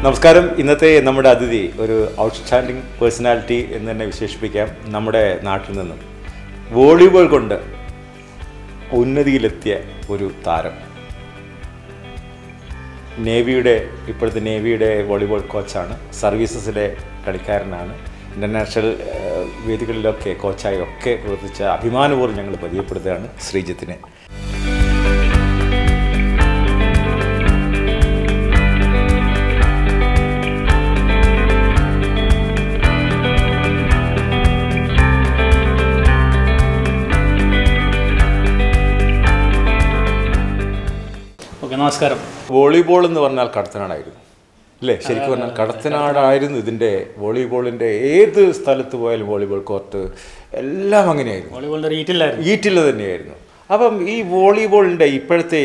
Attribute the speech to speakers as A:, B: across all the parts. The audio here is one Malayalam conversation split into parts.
A: നമസ്കാരം. ഇന്നത്തെ നമ്മുടെ അതിഥി ഒരു ഔട്ട്സ്റ്റാൻഡിംഗ് പേഴ്സണാലിറ്റി എന്ന് തന്നെ വിശേഷിപ്പിക്കാം. നമ്മുടെ നാട്ടിൽ നിന്നും വോളിബോൾ കൊണ്ട് ഉന്നതിയിലെത്തിയ ഒരു താരം, ഇപ്പോഴത്തെ നേവിയുടെ വോളിബോൾ കോച്ചാണ്, സർവീസസിലെ കളിക്കാരനാണ്, ഇൻ്റർനാഷണൽ വേദികളിലൊക്കെ കോച്ചായി ഒക്കെ പ്രവർത്തിച്ച അഭിമാനപൂർവ്വം ഞങ്ങൾ പരിചയപ്പെടുത്തുകയാണ് ശ്രീജിത്തിനെ.
B: നമസ്കാരം.
A: വോളിബോൾ എന്ന് പറഞ്ഞാൽ കടത്തനാടായിരുന്നു അല്ലേ? ശരിക്കും പറഞ്ഞാൽ കടത്തനാടായിരുന്നു. ഇതിൻ്റെ വോളിബോളിൻ്റെ ഏത് സ്ഥലത്ത് പോയാലും വോളിബോൾ കോർട്ട് എല്ലാം അങ്ങനെയായിരുന്നു.
B: വോളിബോളിൻ്റെ
A: ഈറ്റില്ല തന്നെയായിരുന്നു. അപ്പം ഈ വോളിബോളിൻ്റെ ഇപ്പോഴത്തെ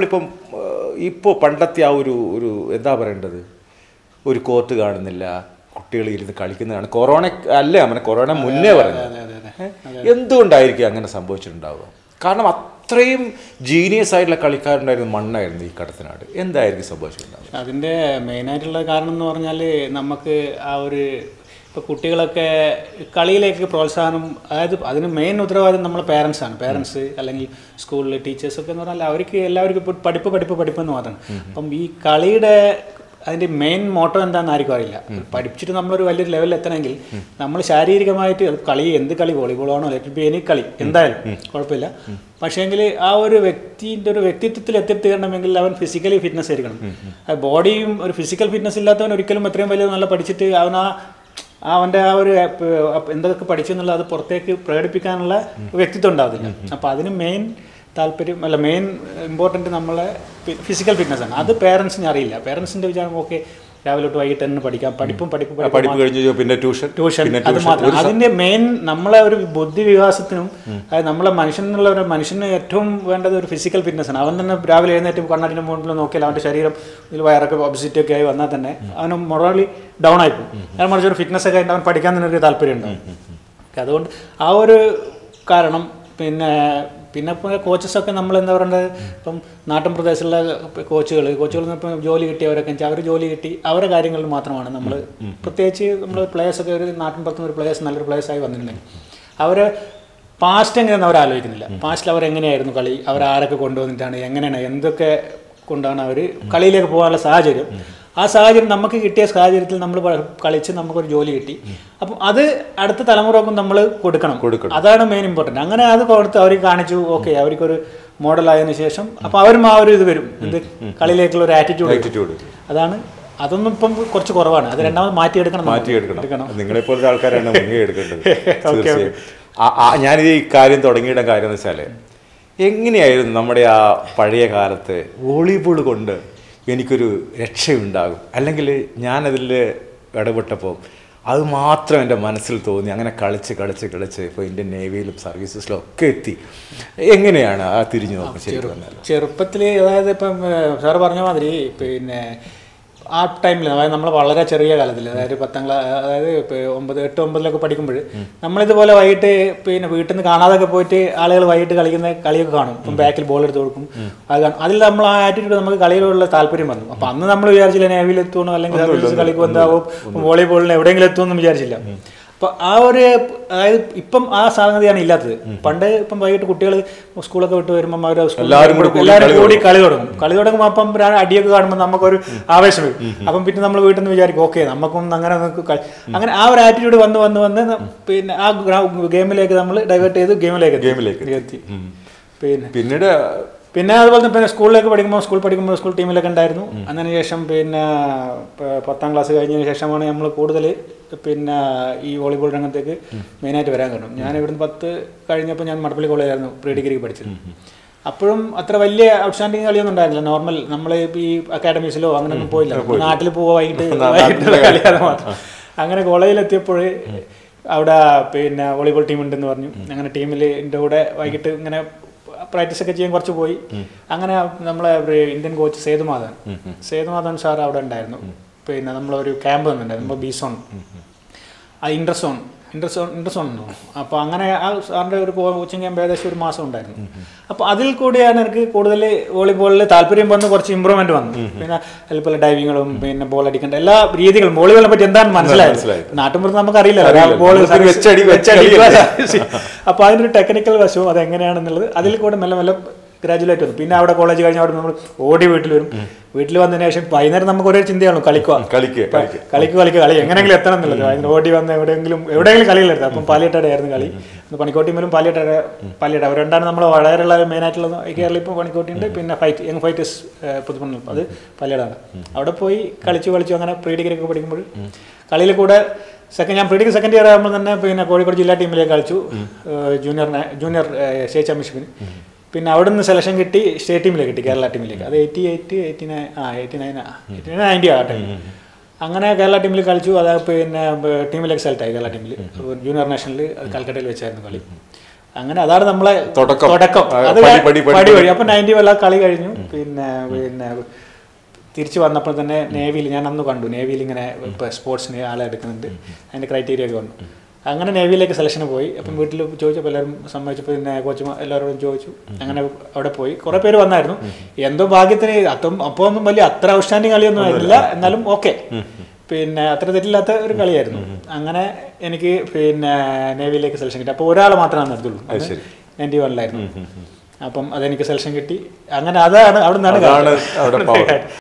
A: ഇപ്പോൾ പണ്ടത്തെ ആ ഒരു എന്താ പറയേണ്ടത്, ഒരു കോർട്ട് കാണുന്നില്ല, കുട്ടികൾ ഇരുന്ന് കളിക്കുന്നതാണ്. കൊറോണ മുന്നേ പറയുന്നത്. എന്തുകൊണ്ടായിരിക്കും അങ്ങനെ സംഭവിച്ചിട്ടുണ്ടാവുക? കാരണം അത്രയും ജീനിയസ് ആയിട്ടുള്ള കളിക്കാരുണ്ടായിരുന്നു, മണ്ണായിരുന്നു ഈ കടത്തനാട്. എന്തായിരിക്കും സംഭവിച്ചിട്ടുണ്ടാവുക?
B: അതിൻ്റെ മെയിനായിട്ടുള്ള കാരണം എന്ന് പറഞ്ഞാൽ നമുക്ക് ഇപ്പോൾ കുട്ടികളൊക്കെ കളിയിലേക്ക് പ്രോത്സാഹനം, അതായത് അതിന് മെയിൻ ഉത്തരവാദിത്വം നമ്മൾ പേരൻസ് അല്ലെങ്കിൽ സ്കൂളിലെ ടീച്ചേഴ്സൊക്കെ എന്ന് പറഞ്ഞാൽ എല്ലാവർക്കും ഇപ്പോൾ പഠിപ്പെന്ന് മാത്രമാണ്. അപ്പം ഈ കളിയുടെ അതിൻ്റെ മെയിൻ മോട്ടോ എന്താണെന്ന് ആർക്കും അറിയില്ല. പഠിച്ചിട്ട് നമ്മളൊരു വലിയൊരു ലെവലിൽ എത്തണമെങ്കിൽ നമ്മൾ ശാരീരികമായിട്ട് എന്ത് കളി, വോളിബോളാണോ അല്ലെങ്കിൽ എനി കളി എന്തായാലും കുഴപ്പമില്ല. പക്ഷേങ്കിൽ ആ ഒരു വ്യക്തിത്വത്തിൽ എത്തിത്തീരണമെങ്കിൽ അവൻ ഫിസിക്കലി ഫിറ്റ്നസ് ആയിരിക്കണം. ബോഡിയും ഒരു ഫിസിക്കൽ ഫിറ്റ്നസ് ഇല്ലാത്തവൻ ഒരിക്കലും എത്രയും വലിയ നല്ല പഠിച്ചിട്ട് അവൻ്റെ എന്തൊക്കെ പഠിച്ചു എന്നുള്ളത് അത് പുറത്തേക്ക് പ്രകടിപ്പിക്കാനുള്ള വ്യക്തിത്വം ഉണ്ടാവത്തില്ല. അപ്പോൾ അതിന് മെയിൻ ഇമ്പോർട്ടൻറ്റ് നമ്മളെ ഫിസിക്കൽ ഫിറ്റ്നസ് ആണ്. അത് പേരൻസിന് അറിയില്ല. പേരൻസിൻ്റെ വിചാരം ഓക്കെ രാവിലെ തൊട്ട് വൈകിട്ട് തന്നെ പഠിക്കാം, പഠിപ്പ്
A: കഴിഞ്ഞ് പിന്നെ ട്യൂഷൻ
B: അത് മാത്രം. അതിൻ്റെ മെയിൻ നമ്മളെ ഒരു ബുദ്ധി വികാസത്തിനും അതായത് നമ്മളെ മനുഷ്യന് ഏറ്റവും വേണ്ടത് ഒരു ഫിസിക്കൽ ഫിറ്റ്നസ് ആണ്. അവൻ തന്നെ രാവിലെ എഴുന്നേറ്റ് കണ്ണാടിൻ്റെ മുമ്പിൽ നോക്കിയാൽ അവൻ്റെ ശരീരം ഇതിൽ വയറൊക്കെ ഒബസിറ്റി ഒക്കെ ആയി വന്നാൽ തന്നെ അവന് മൊറലി ഡൗൺ ആയിപ്പോകും. ഞാൻ മറിച്ച് ഒരു ഫിറ്റ്നസ് ഒക്കെ ആയിട്ട് അവൻ പഠിക്കാൻ തന്നെ ഒരു താല്പര്യം ഉണ്ടാവും. അതുകൊണ്ട് ആ ഒരു കാരണം പിന്നെ ഇപ്പോൾ കോച്ചസൊക്കെ നമ്മൾ എന്താ പറയേണ്ടത്, ഇപ്പം നാട്ടിൻ പ്രദേശത്തുള്ള കോച്ചുകൾ ഇപ്പം ജോലി കിട്ടിയവരൊക്കെ അവർ ജോലി കിട്ടി അവരുടെ കാര്യങ്ങളിൽ മാത്രമാണ് നമ്മൾ പ്രത്യേകിച്ച് നമ്മൾ പ്ലേയേഴ്സൊക്കെ ഒരു നാട്ടിൻ പുറത്തുനിന്ന് ഒരു പ്ലേയേഴ്സ് നല്ലൊരു പ്ലേയേഴ്സായി വന്നിട്ടുണ്ടെങ്കിൽ അവർ പാസ്റ്റ് എങ്ങനെയാണെന്ന് അവർ ആലോചിക്കുന്നില്ല. പാസ്റ്റിൽ അവരെങ്ങനെയായിരുന്നു കളി, അവരാരൊക്കെ കൊണ്ടുവന്നിട്ടാണ്, എങ്ങനെയാണ്, എന്തൊക്കെ കൊണ്ടാണ് അവർ കളിയിലേക്ക് പോകാനുള്ള സാഹചര്യം. ആ സാഹചര്യം നമുക്ക് കിട്ടിയ സാഹചര്യത്തിൽ നമ്മൾ കളിച്ച് നമുക്കൊരു ജോലി കിട്ടി. അപ്പം അത് അടുത്ത തലമുറക്കും നമ്മൾ കൊടുക്കണം. അതാണ് മെയിൻ ഇമ്പോർട്ടൻറ്റ്. അങ്ങനെ അത് കൊടുത്ത് അവർ കാണിച്ചു, ഓക്കെ അവർക്കൊരു മോഡലായതിനു ശേഷം അപ്പോൾ അവരും ആ ഒരു ഇത് വരും, കളിയിലേക്കുള്ള ഒരു ആറ്റിറ്റ്യൂഡ്. അതൊന്നും ഇപ്പം കുറച്ച് കുറവാണ്. അത് രണ്ടാമത് മാറ്റിയെടുക്കണം.
A: നിങ്ങളെപ്പോലത്തെ ആൾക്കാരാണ് മുൻകൈ ഞാനിത് ഈ കാര്യം തുടങ്ങിയിട കാര്യം എന്ന് വെച്ചാൽ, എങ്ങനെയായിരുന്നു നമ്മുടെ ആ പഴയ കാലത്ത് വോളിബോൾ കൊണ്ട് എനിക്കൊരു രക്ഷയുണ്ടാകും, അല്ലെങ്കിൽ ഞാനതിൽ ഇടപെട്ടപ്പോൾ അത് മാത്രം എൻ്റെ മനസ്സിൽ തോന്നി, അങ്ങനെ കളിച്ച് ഇപ്പോൾ ഇന്ത്യൻ നേവിയിലും സർവീസസിലും ഒക്കെ എത്തി. എങ്ങനെയാണ് ആ തിരിഞ്ഞു നോക്കുന്നത്?
B: ചെറുപ്പത്തിൽ അതായത് ഇപ്പം സാറ് പറഞ്ഞ മാതിരി ആ ടൈമിൽ, അതായത് നമ്മൾ വളരെ ചെറിയ കാലത്തിൽ, അതായത് 10ാം ക്ലാസ്, അതായത് 8-9 പഠിക്കുമ്പോൾ നമ്മളിതുപോലെ വൈകിട്ട് വീട്ടിൽ നിന്ന് കാണാതൊക്കെ പോയിട്ട് ആളുകൾ വൈകിട്ട് കളിക്കുന്ന കളിയൊക്കെ കാണും. ഇപ്പം ബാക്കിൽ ബോൾ എടുത്ത് കൊടുക്കും, അത് കാണും. അതിൽ നമ്മൾ ആ ആറ്റിറ്റ്യൂഡ് നമുക്ക് കളിയിലുള്ള താല്പര്യം വന്നു. അപ്പം അന്ന് നമ്മൾ വിചാരിച്ചില്ല നേവിയിൽ എത്തുകയാണോ അല്ലെങ്കിൽ സർവീസ് കളിക്കും എന്താവും, വോളിബോളിന് എവിടെയെങ്കിലും എത്തുമെന്ന് വിചാരിച്ചില്ല. അപ്പം അതായത് ഇപ്പം ആ സാധ്യതയാണ് ഇല്ലാത്തത്. പണ്ട് ഇപ്പം വൈകിട്ട് കുട്ടികൾ സ്കൂളൊക്കെ വിട്ട് വരുമ്പം അവർ എല്ലാവരും കൂടി കളി തുടങ്ങും. അപ്പം അടിയൊക്കെ കാണുമ്പോൾ നമുക്കൊരു ആവേശം വരും. അപ്പം പിന്നെ നമ്മൾ വീട്ടിൽ നിന്ന് വിചാരിക്കും ഓക്കെ നമുക്കും അങ്ങനെ ആ ഒരു ആറ്റിറ്റ്യൂഡ് വന്ന് ആ ഗെയിമിലേക്ക് നമ്മൾ ഡൈവേർട്ട് ചെയ്ത് ഗെയിമിലേക്ക് എത്തി. പിന്നെ അതുപോലെ തന്നെ സ്കൂളിലേക്ക് പഠിക്കുമ്പോൾ സ്കൂൾ ടീമിലൊക്കെ ഉണ്ടായിരുന്നു. അതിനുശേഷം 10ാം ക്ലാസ് കഴിഞ്ഞതിന് ശേഷമാണ് നമ്മൾ കൂടുതൽ ഈ വോളിബോൾ രംഗത്തേക്ക് മെയിനായിട്ട് വരാൻ കാരണം. ഞാൻ ഇവിടുന്ന് 10 കഴിഞ്ഞപ്പോൾ ഞാൻ മടപ്പള്ളി കോളേജിലായിരുന്നു പ്രീ ഡിഗ്രിക്ക് പഠിച്ചത്. അപ്പോഴും അത്ര വലിയ ഔട്ട്സ്റ്റാൻഡിങ് കളിയൊന്നും ഉണ്ടായിരുന്നില്ല. നോർമൽ നമ്മൾ ഈ അക്കാഡമീസിലോ അങ്ങനെയൊന്നും പോയില്ല. നാട്ടിൽ പോവുക വൈകിട്ട് കളിയാതെ മാത്രം. അങ്ങനെ കോളേജിലെത്തിയപ്പോൾ അവിടെ വോളിബോൾ ടീം ഉണ്ടെന്ന് പറഞ്ഞു. അങ്ങനെ ടീമിൽ എൻ്റെ കൂടെ വൈകിട്ട് ഇങ്ങനെ പ്രാക്ടീസൊക്കെ ചെയ്യാൻ കുറച്ച് പോയി. അങ്ങനെ നമ്മളെ ഇന്ത്യൻ കോച്ച് സേതുമാധവൻ സാർ അവിടെ ഉണ്ടായിരുന്നു. നമ്മളൊരു ക്യാമ്പ് വന്നിട്ടുണ്ടായിരുന്നു, ബി സോൺ, ആ ഇൻ്റർ സോൺ. ഇൻട്രസ്റ്റ് ഉണ്ടോ. അപ്പോൾ അങ്ങനെ ആ സാറിൻ്റെ ഒരു കോച്ചിങ് ക്യാമ്പ് ഏകദേശം ഒരു മാസം ഉണ്ടായിരുന്നു. അപ്പോൾ അതിൽ കൂടിയാണ് എനിക്ക് കൂടുതൽ വോളിബോളിൽ താല്പര്യം വന്ന് കുറച്ച് ഇമ്പ്രൂവ്മെന്റ് വന്നു. പിന്നെ അതുപോലെ ഡൈവിങ്ങും പിന്നെ ബോൾ അടിക്കേണ്ട എല്ലാ രീതികളും വോളിബോളിനെ പറ്റി എന്താണെന്ന് മനസ്സിലായത്. നാട്ടുമ്പുറത്ത് നമുക്ക് അറിയില്ല ബോൾ അപ്പോൾ അതിനൊരു ടെക്നിക്കൽ വശവും അതെങ്ങനെയാണെന്നുള്ളത് അതിൽ കൂടെ മെല്ലെ മെല്ലെ ഗ്രാജുവേറ്റ് വന്നു. പിന്നെ അവിടെ കോളേജ് കഴിഞ്ഞാൽ അവിടെ നമ്മൾ ഓടി വീട്ടിൽ വരും. വീട്ടിൽ വന്നതിന് ശേഷം വൈകുന്നേരം നമുക്ക് ഒരേ ചിന്തയാണോ കളി എങ്ങനെയെങ്കിലും എത്തണം എന്നുള്ളത്. വൈകുന്നേരം ഓടി വന്ന് എവിടെയെങ്കിലും കളിയിലെടുത്തത്. അപ്പം പാലിയേട്ടയുടെ ആയിരുന്നു കളി. പണിക്കോട്ടിമേലും പാലിയേട്ട അവർ രണ്ടാണ് നമ്മൾ വളരെയുള്ള മെയിനായിട്ടുള്ളത്. കേരളത്തിൽ ഇപ്പോൾ പണിക്കോട്ടിയുണ്ട്, പിന്നെ യങ് ഫൈറ്റേഴ്സ് പുതുപ്പണ്ണ, അത് പാലിയേടാണ്. അവിടെ പോയി കളിച്ചു അങ്ങനെ പ്രീ ഡിഗ്രി ഒക്കെ പഠിക്കുമ്പോൾ കളിയിൽ കൂടെ ഞാൻ പ്രീ ഡിഗ്രി സെക്കൻഡ് ഇയർ ആകുമ്പോൾ തന്നെ പിന്നെ കോഴിക്കോട് ജില്ലാ ടീമിലേക്ക് കളിച്ചു, ജൂനിയർ സ്റ്റേറ്റ് ചാമ്പ്യൻഷിപ്പിന്. പിന്നെ അവിടെ നിന്ന് സെലക്ഷൻ കിട്ടി സ്റ്റേറ്റ് ടീമിലേക്ക് കിട്ടി, കേരള ടീമിലേക്ക്. അത് 89 ആ ടൈം. അങ്ങനെ കേരള ടീമിൽ കളിച്ചു. അത് പിന്നെ ടീമിലേക്ക് സെലക്ട് ആയി. കേരള ടീമിൽ ജൂനിയർ നാഷണലിൽ കൽക്കട്ടയിൽ വെച്ചായിരുന്നു കളി. അങ്ങനെ അതാണ് നമ്മളെ തുടക്കം. അത് പടി വഴി. അപ്പം 90 കളി കഴിഞ്ഞു. പിന്നെ തിരിച്ചു വന്നപ്പോൾ തന്നെ നേവിയിൽ ഞാൻ അന്ന് കണ്ടു, നേവിയിൽ ഇങ്ങനെ സ്പോർട്സിന് ആളെ എടുക്കുന്നുണ്ട്, അതിൻ്റെ ക്രൈറ്റീരിയ ഒക്കെ വന്നു. അങ്ങനെ നേവിയിലേക്ക് സെലക്ഷന് പോയി. അപ്പം വീട്ടിൽ ചോദിച്ചപ്പോൾ എല്ലാവരും സമ്മതിച്ചപ്പോൾ പിന്നെ കോച്ച് എല്ലാവരോടും ചോദിച്ചു. അങ്ങനെ അവിടെ പോയി. കുറേ പേര് വന്നായിരുന്നു. എന്തോ ഭാഗ്യത്തിന് അപ്പോൾ ഒന്നും വലിയ അത്ര ഔട്ട്സ്റ്റാൻഡിങ് കളിയൊന്നും ആയിരുന്നില്ല, എന്നാലും ഓക്കെ, പിന്നെ അത്ര തെറ്റില്ലാത്ത ഒരു കളിയായിരുന്നു. അങ്ങനെ എനിക്ക് പിന്നെ നേവിയിലേക്ക് സെലക്ഷൻ കിട്ടി. അപ്പോൾ ഒരാൾ മാത്രമാണ് എടുത്തുള്ളൂ, 91 അപ്പം അതെനിക്ക് സെലക്ഷൻ കിട്ടി. അങ്ങനെ അതാണ് അവിടെ നിന്നാണ്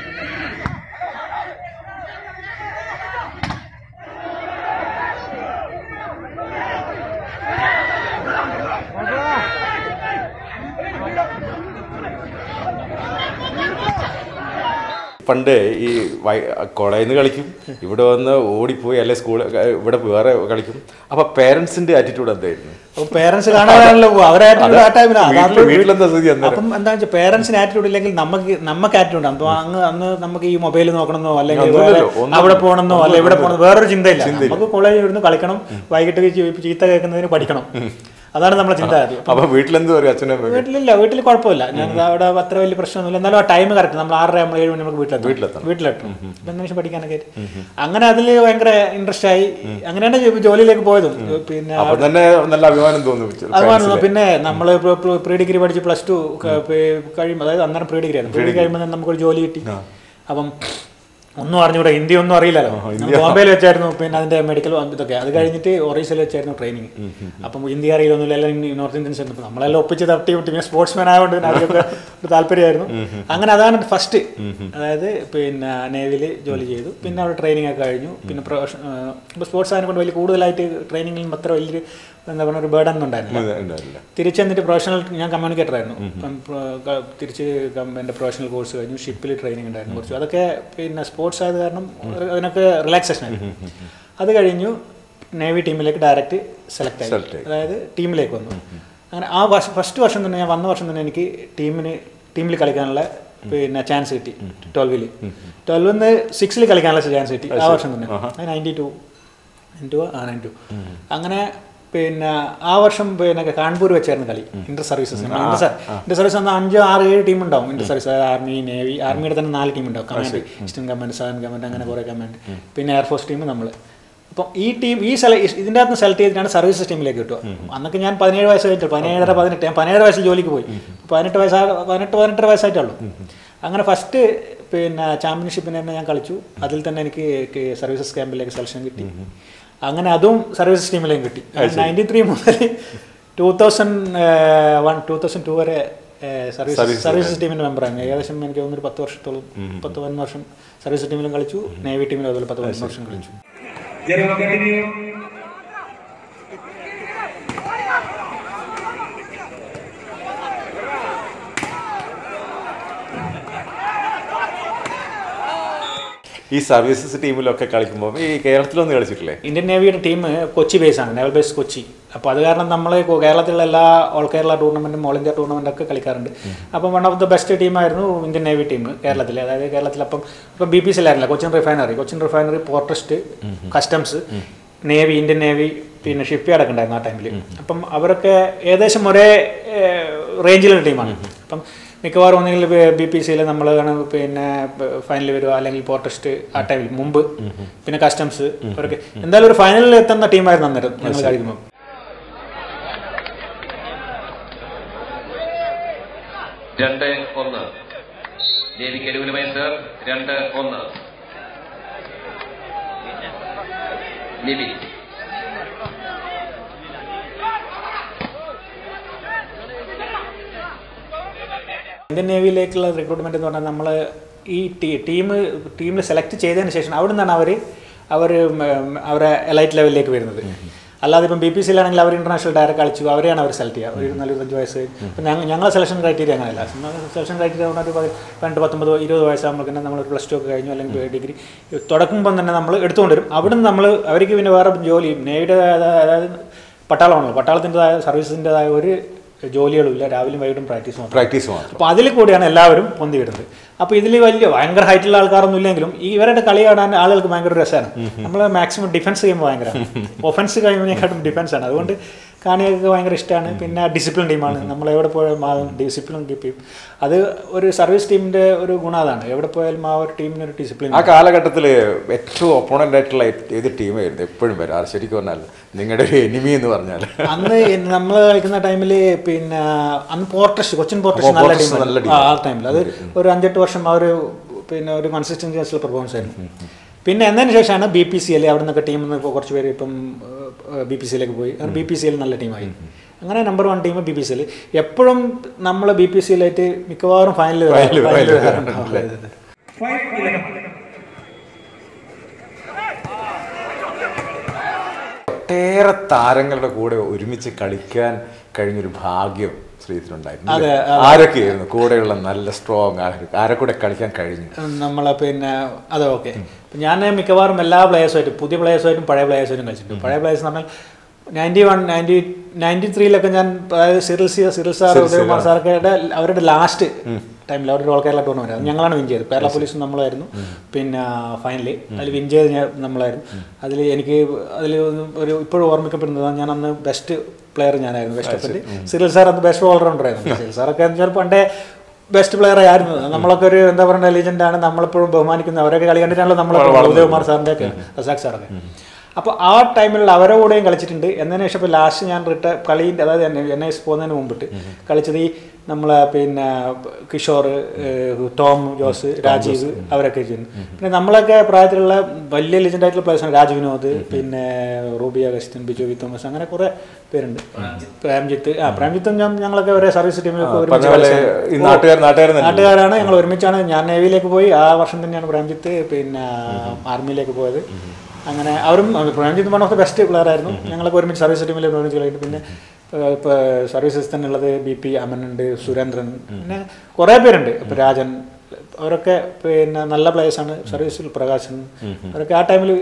A: പണ്ട് ഈ കോളേജിൽ നിന്ന് കളിക്കും, ഇവിടെ വന്ന് ഓടിപ്പോയി, അല്ലെ സ്കൂൾ ഇവിടെ വേറെ കളിക്കും. അപ്പൊ പേരൻസിന്റെ ആറ്റിറ്റ്യൂഡ് എന്തായിരുന്നു?
B: പേരൻസ് കാണാനാണല്ലോ വീട്ടിലെന്താ സ്ഥിതി? അപ്പം എന്താ വെച്ചാൽ പേരൻസിന് ആറ്റിറ്റ്യൂഡ് ഇല്ലെങ്കിൽ നമുക്ക് ആറ്റിറ്റ്യൂഡ് ആണ്. അപ്പോൾ അന്ന് നമുക്ക് ഈ മൊബൈൽ നോക്കണമെന്നോ അല്ലെങ്കിൽ അവിടെ പോകണമെന്നോ അല്ലെ ഇവിടെ പോകണമെന്നോ വേറൊരു ചിന്തയില്ല. നമുക്ക് കോളേജിൽ ഇരുന്ന് കളിക്കണം, വൈകിട്ട് ചീത്ത കേൾക്കുന്നതിന് പഠിക്കണം, അതാണ് നമ്മുടെ ചിന്ത.
A: അപ്പൊ വീട്ടിലെന്ത് പറയും അച്ഛനും?
B: വീട്ടിൽ കുഴപ്പമില്ല, ഞാൻ അവിടെ അത്ര വലിയ പ്രശ്നമൊന്നുമില്ല. എന്നാലും ആ ടൈം കറക്റ്റ്, നമ്മൾ 6:30 7 മണി നമുക്ക് വീട്ടിലെത്തും എന്തെങ്കിലും പഠിക്കാനൊക്കെ. അങ്ങനെ അതിൽ ഭയങ്കര ഇൻട്രസ്റ്റ് ആയി. അങ്ങനെയാണ് ജോലിയിലേക്ക് പോയതും. പിന്നെ
A: നല്ല അഭിമാനം തോന്നുന്നു.
B: പിന്നെ നമ്മൾ പ്രീ ഡിഗ്രി പഠിച്ച് +2 കഴിയുമ്പോൾ, അതായത് അന്നേരം പ്രീ ഡിഗ്രി ആയിരുന്നു, പ്രീ ഡിഗ്രി കഴിയുമ്പോൾ തന്നെ നമുക്കൊരു ജോലി കിട്ടി. അപ്പം ഒന്നും അറിഞ്ഞൂടെ, ഹിന്ദി ഒന്നും അറിയില്ലല്ലോ. ബോംബെയിൽ വെച്ചായിരുന്നു പിന്നെ അതിന്റെ മെഡിക്കൽ ഇതൊക്കെ. അത് കഴിഞ്ഞിട്ട് ഒറീസയിൽ വെച്ചായിരുന്നു ട്രെയിനിങ്. അപ്പം ഹിന്ദി അറിയില്ലൊന്നുമില്ല, എല്ലാം നോർത്ത് ഇന്ത്യൻസ് ആയിരുന്നു. നമ്മളെല്ലാം ഒപ്പിച്ച് തട്ടി വിട്ട്, പിന്നെ സ്പോർട്സ്മാൻ ആയതുകൊണ്ട് അതിലൊക്കെ ഒരു താല്പര്യമായിരുന്നു. അങ്ങനെ അതാണ് ഫസ്റ്റ്. അതായത് പിന്നെ നേവിയിൽ ജോലി ചെയ്തു. പിന്നെ അവിടെ ട്രെയിനിങ് ഒക്കെ കഴിഞ്ഞു. പിന്നെ സ്പോർട്സ് ആയതുകൊണ്ട് വലിയ കൂടുതലായിട്ട് ട്രെയിനിങ്ങിലും അത്ര വലിയൊരു എന്താ പറയുക ഒരു ബേർഡൻ ഒന്നും ഉണ്ടായിരുന്നില്ല. തിരിച്ച് എന്നിട്ട് പ്രൊഫഷണൽ, ഞാൻ കമ്മ്യൂണിക്കേറ്റർ ആയിരുന്നു. തിരിച്ച് എൻ്റെ പ്രൊഫഷണൽ കോഴ്സ് കഴിഞ്ഞു. ഷിപ്പിൽ ട്രെയിനിങ് ഉണ്ടായിരുന്നു കുറച്ച്. അതൊക്കെ പിന്നെ സ്പോർട്സ് ആയത് കാരണം അതിനൊക്കെ റിലാക്സേഷൻ ആയിരുന്നു. അത് കഴിഞ്ഞു നേവി ടീമിലേക്ക് ഡയറക്റ്റ് സെലക്ട് ആയി, അതായത് ടീമിലേക്ക് വന്നു. അങ്ങനെ ആ ഫസ്റ്റ് വർഷം തന്നെ, ഞാൻ വന്ന വർഷം തന്നെ എനിക്ക് ടീമിൽ കളിക്കാനുള്ള പിന്നെ ചാൻസ് കിട്ടി. 12 6 കളിക്കാനുള്ള ചാൻസ് കിട്ടി ആ വർഷം തന്നെ. 92 അങ്ങനെ പിന്നെ ആ വർഷം പിന്നെ കാൺപൂർ വെച്ചായിരുന്നു കളി. ഇന്റർ സർവീസസ് ഇന്റർ സർവീസ് വന്നാൽ 5, 6, 7 ടീം ഉണ്ടാവും. Inter service army, navy. ആർമിയുടെ തന്നെ 4 ടീം ഉണ്ടാവും. Command, eastern command, southern command, അങ്ങനെ കുറേ കമാൻഡ്. പിന്നെ എയർഫോഴ്സ് ടീം നമ്മൾ. അപ്പം ഈ ടീം ഇതിൻ്റെ അകത്ത് സെലക്ട് ചെയ്തിട്ടാണ് സർവീസസ് ടീമിലേക്ക് കിട്ടുക. അന്നൊക്കെ ഞാൻ 17 വയസ്സ് കഴിഞ്ഞിട്ട് 17, 18 ഞാൻ 17 വയസ്സിൽ ജോലിക്ക് പോയി. 18 വയസ്സായിട്ടുള്ളൂ. അങ്ങനെ ഫസ്റ്റ് പിന്നെ ചാമ്പ്യൻഷിപ്പിന് തന്നെ ഞാൻ കളിച്ചു. അതിൽ തന്നെ എനിക്ക് സർവീസസ് ക്യാമ്പിലേക്ക് സെലക്ഷൻ കിട്ടി. അങ്ങനെ അതും സർവീസസ് ടീമിലേക്കും കിട്ടി. 93 മുതൽ 2002 വരെ സർവീസസ് ടീമിൻ്റെ മെമ്പറാണ്. ഏകദേശം എനിക്ക് തോന്നുന്നു 10 വർഷത്തോളം, 10-11 വർഷം സർവീസസ് ടീമിലും കളിച്ചു. നേവി ടീമിലും അതുപോലെ 10-11 വർഷം കളിച്ചു.
A: ഈ സർവീസസ് ടീമിലൊക്കെ കളിക്കുമ്പോൾ ഈ കേരളത്തിലൊന്നും കളിച്ചിട്ടില്ലേ?
B: ഇന്ത്യൻ നേവിയുടെ ടീം കൊച്ചി ബേസാണ്, നേവൽ ബേസ് കൊച്ചി. അപ്പോൾ അത് കാരണം നമ്മൾ കേരളത്തിലുള്ള എല്ലാ ഓൾ കേരള ടൂർണമെൻറ്റും ഓൾ ഇന്ത്യ ടൂർണമെൻറ്റൊക്കെ കളിക്കാറുണ്ട്. അപ്പം വൺ ഓഫ് ദ ബെസ്റ്റ് ടീമായിരുന്നു ഇന്ത്യൻ നേവി ടീം കേരളത്തിൽ. അതായത് കേരളത്തിൽ അപ്പം BPCL Cochin refinery, port trust, customs, navy, Indian navy, പിന്നെ ഷിപ്പ് യാർഡ് ഒക്കെ ഉണ്ടായിരുന്നു ആ ടൈമിൽ. അപ്പം അവരൊക്കെ ഏകദേശം ഒരേ റേഞ്ചിലുള്ള ടീമാണ്. ഇപ്പം മിക്കവാറും ഒന്നെങ്കിൽ BPCയിൽ നമ്മൾ പിന്നെ ഫൈനൽ വരുക, അല്ലെങ്കിൽ പോർട്ടസ്റ്റ് ആ ടൈമിൽ മുമ്പ്, പിന്നെ കസ്റ്റംസ്, അവരൊക്കെ എന്തായാലും ഒരു ഫൈനലിൽ എത്തുന്ന ടീമായിരുന്നു അന്നേരം ഞങ്ങൾ കളിക്കുമ്പോൾ. ഇന്ത്യൻ നേവിയിലേക്കുള്ള റിക്രൂട്ട്മെന്റ് എന്ന് പറഞ്ഞാൽ നമ്മൾ ഈ ടീമിൽ സെലക്ട് ചെയ്തതിന് ശേഷം അവിടെ നിന്നാണ് അവരെ എലൈറ്റ് ലെവലിലേക്ക് വരുന്നത്. അല്ലാതെ ഇപ്പം BPCയിലാണെങ്കിൽ അവർ ഇന്റർനാഷണൽ ഡയറക്റ്റ് കളിച്ചു, അവരെയാണ് അവർ സെലക്ട് ചെയ്യുക. ഒരു 25 വയസ്സ്. ഇപ്പം ഞങ്ങളെ സെലക്ഷൻ ക്രൈറ്റീരിയ അങ്ങനെയല്ല. സെലക്ഷൻ ക്രൈറ്റീരിയ പറഞ്ഞാൽ ഒരു 18, 19, 20 വയസ്സാകുമ്പോൾ തന്നെ നമ്മൾ +2 ഒക്കെ കഴിഞ്ഞു, അല്ലെങ്കിൽ ഡിഗ്രി തുടക്കുമ്പം തന്നെ നമ്മൾ എടുത്തുകൊണ്ടുവരും. അവിടെ നിന്ന് നമ്മൾ അവർക്ക് പിന്നെ വേറെ ജോലി, നേവിയുടെ അതായത് പട്ടാളമാണല്ലോ, പട്ടാളത്തിൻ്റെതായ സർവീസിൻ്റെതായ ഒരു ജോലികളുമില്ല, രാവിലെയും വൈകിട്ടും പ്രാക്ടീസ് മാത്രം. അപ്പോൾ അതിൽ കൂടിയാണ് എല്ലാവരും പൊന്തി വരുന്നത്. അപ്പോൾ ഇതിൽ ഭയങ്കര ഹൈറ്റുള്ള ആൾക്കാരൊന്നും ഇല്ലെങ്കിലും ഇവരുടെ കളി കാണാൻ ആളുകൾക്ക് ഭയങ്കര രസമാണ്. നമ്മൾ മാക്സിമം ഡിഫൻസ് ചെയ്യുമ്പോൾ ഭയങ്കര ഒഫൻസ് കഴിയുന്നതിനെക്കാട്ടും ഡിഫൻസാണ്. അതുകൊണ്ട് കാണികൾക്ക് ഭയങ്കര ഇഷ്ടമാണ്. പിന്നെ ഡിസിപ്ലിൻ ടീമാണ്, നമ്മൾ എവിടെ പോയാലും ഡിസിപ്ലിൻ കീപ്പ് ചെയ്യും. അത് ഒരു സർവീസ് ടീമിൻ്റെ ഒരു ഗുണം അതാണ്. എവിടെ പോയാലും ആ ഒരു ടീമിന് ഒരു ഡിസിപ്ലിൻ.
A: ആ കാലഘട്ടത്തിൽ ഏറ്റവും ഒപ്പോണൻ്റ് ആയിട്ടുള്ള ഏത് ടീമായിരുന്നു എപ്പോഴും വരാറ്? ശരിക്കും പറഞ്ഞാൽ നിങ്ങളുടെ ഒരു എനിമി എന്ന് പറഞ്ഞാൽ
B: അന്ന് നമ്മൾ കളിക്കുന്ന ടൈമിൽ പിന്നെ അന്ന് കൊച്ചിൻ പോർട്ടസ് നല്ല ടീം ആ ടൈമിൽ. അത് ഒരു 5-8 വർഷം ആ ഒരു പിന്നെ ഒരു കൺസിസ്റ്റൻസി ആയിട്ടുള്ള പെർഫോമൻസ് ആയിരുന്നു. പിന്നെ എന്നതിന് ശേഷമാണ് BPCയിൽ അവിടെ നിന്നൊക്കെ ടീമിൽ നിന്ന് ഇപ്പോൾ കുറച്ച് പേര് ഇപ്പം BPCയിലേക്ക് പോയി. BPCയിൽ നല്ല ടീമായി. അങ്ങനെ നമ്പർ 1 ടീം BPCയിൽ. എപ്പോഴും നമ്മൾ BPCയിലായിട്ട് മിക്കവാറും ഫൈനൽ
A: ഒട്ടേറെ താരങ്ങളുടെ കൂടെ ഒരുമിച്ച് കളിക്കാൻ കഴിഞ്ഞൊരു ഭാഗ്യം ശ്രീധരനുണ്ടായിരുന്നു. ആരൊക്കെയായിരുന്നു കൂടെയുള്ള നല്ല സ്ട്രോങ് ആരെ കൂടെ കളിക്കാൻ കഴിഞ്ഞു?
B: നമ്മളെ പിന്നെ അതെ ഓക്കെ. ഞാൻ മിക്കവാറും എല്ലാ പ്ലേയേഴ്സുമായിട്ടും, പുതിയ പ്ലേയേഴ്സുമായിട്ടും പഴയ പ്ലേയേഴ്സുമായിട്ടും കളിച്ചിട്ടുണ്ട്. പഴയ പ്ലേയേഴ്സ് എന്ന് പറഞ്ഞാൽ 93-93 ഞാൻ സിറിൽ സാർ, ഉദയകുമാർ സാറൊക്കെ അവരുടെ ലാസ്റ്റ് ടൈമിൽ അവരുടെ ഓൾ കേരള ടൂർണമെന്റ് ഞങ്ങളാണ് വിൻ ചെയ്തത്. കേരള പോലീസും നമ്മളായിരുന്നു. പിന്നെ ഫൈനലി അതിൽ വിൻ ചെയ്ത് നമ്മളായിരുന്നു. അതിൽ ഒരു ഇപ്പോഴും ഓർമ്മിക്കപ്പെടുന്നതാണ്, ഞാൻ അന്ന് ബെസ്റ്റ് പ്ലെയർ ഞാനായിരുന്നു. ബെസ്റ്റ് ഓപ്പൻറ്റ് സിറിൽ സാർ അന്ന് ബെസ്റ്റ് ഓൾറൗണ്ടർ ആയിരുന്നു. സിറിൽ സാറൊക്കെ വെച്ചാൽ പണ്ടേ ബെസ്റ്റ് പ്ലെയർ ആയിരുന്നു. നമ്മളൊക്കെ ഒരു എന്താ പറയുക ലെജൻഡാണ്, നമ്മളെപ്പോഴും ബഹുമാനിക്കുന്നത്. അവരൊക്കെ കളി കണ്ടിട്ടാണല്ലോ നമ്മളെ ഉദയകുമാർ സാറിൻ്റെ ഒക്കെ റസാഖ് സാറൊക്കെ. അപ്പോൾ ആ ടൈമിലുള്ള അവരുടെ കൂടെയും കളിച്ചിട്ടുണ്ട്. എന്നതിന് ശേഷം ഇപ്പോൾ ലാസ്റ്റ് ഞാൻ കളീൻ്റെ അതായത് NIS പോകുന്നതിന് മുമ്പിട്ട് കളിച്ചത് ഈ നമ്മളെ പിന്നെ കിഷോർ, ടോം ജോസ്, രാജീവ് അവരൊക്കെ ചെയ്യുന്നു. പിന്നെ നമ്മളൊക്കെ പ്രായത്തിലുള്ള വലിയ ലെജൻഡായിട്ടുള്ള പ്ലേയേഴ്സാണ്. രാജ് വിനോദ്, പിന്നെ Ruby Augustine, Biju V Thomas, അങ്ങനെ കുറേ പേരുണ്ട്. പ്രേംജിത്തും ഞങ്ങളൊക്കെ ഒരേ സർവീസ് ടീമിലൊക്കെ ഒരുമിച്ച് നാട്ടുകാരാണ്. ഞങ്ങൾ ഒരുമിച്ചാണ്. ഞാൻ നേവിയിലേക്ക് പോയി ആ വർഷം തന്നെയാണ് പ്രേംജിത്ത് പിന്നെ ആർമിയിലേക്ക് പോയത്. അങ്ങനെ അവരും Premjith one of the best player ആയിരുന്നു. ഞങ്ങളൊക്കെ ഒരുമിച്ച് സർവീസ് ടീമിൽ ഒരുമിച്ച് കളിയിട്ട് പിന്നെ ഇപ്പോൾ സർവീസസ് തന്നെ ഉള്ളത് BP അമനുണ്ട്, സുരേന്ദ്രൻ, പിന്നെ കുറേ പേരുണ്ട്. ഇപ്പോൾ രാജൻ, അവരൊക്കെ പിന്നെ നല്ല പ്ലേയേഴ്സാണ്. സർവീസിൽ പ്രകാശൻ, അവരൊക്കെ ആ ടൈമിൽ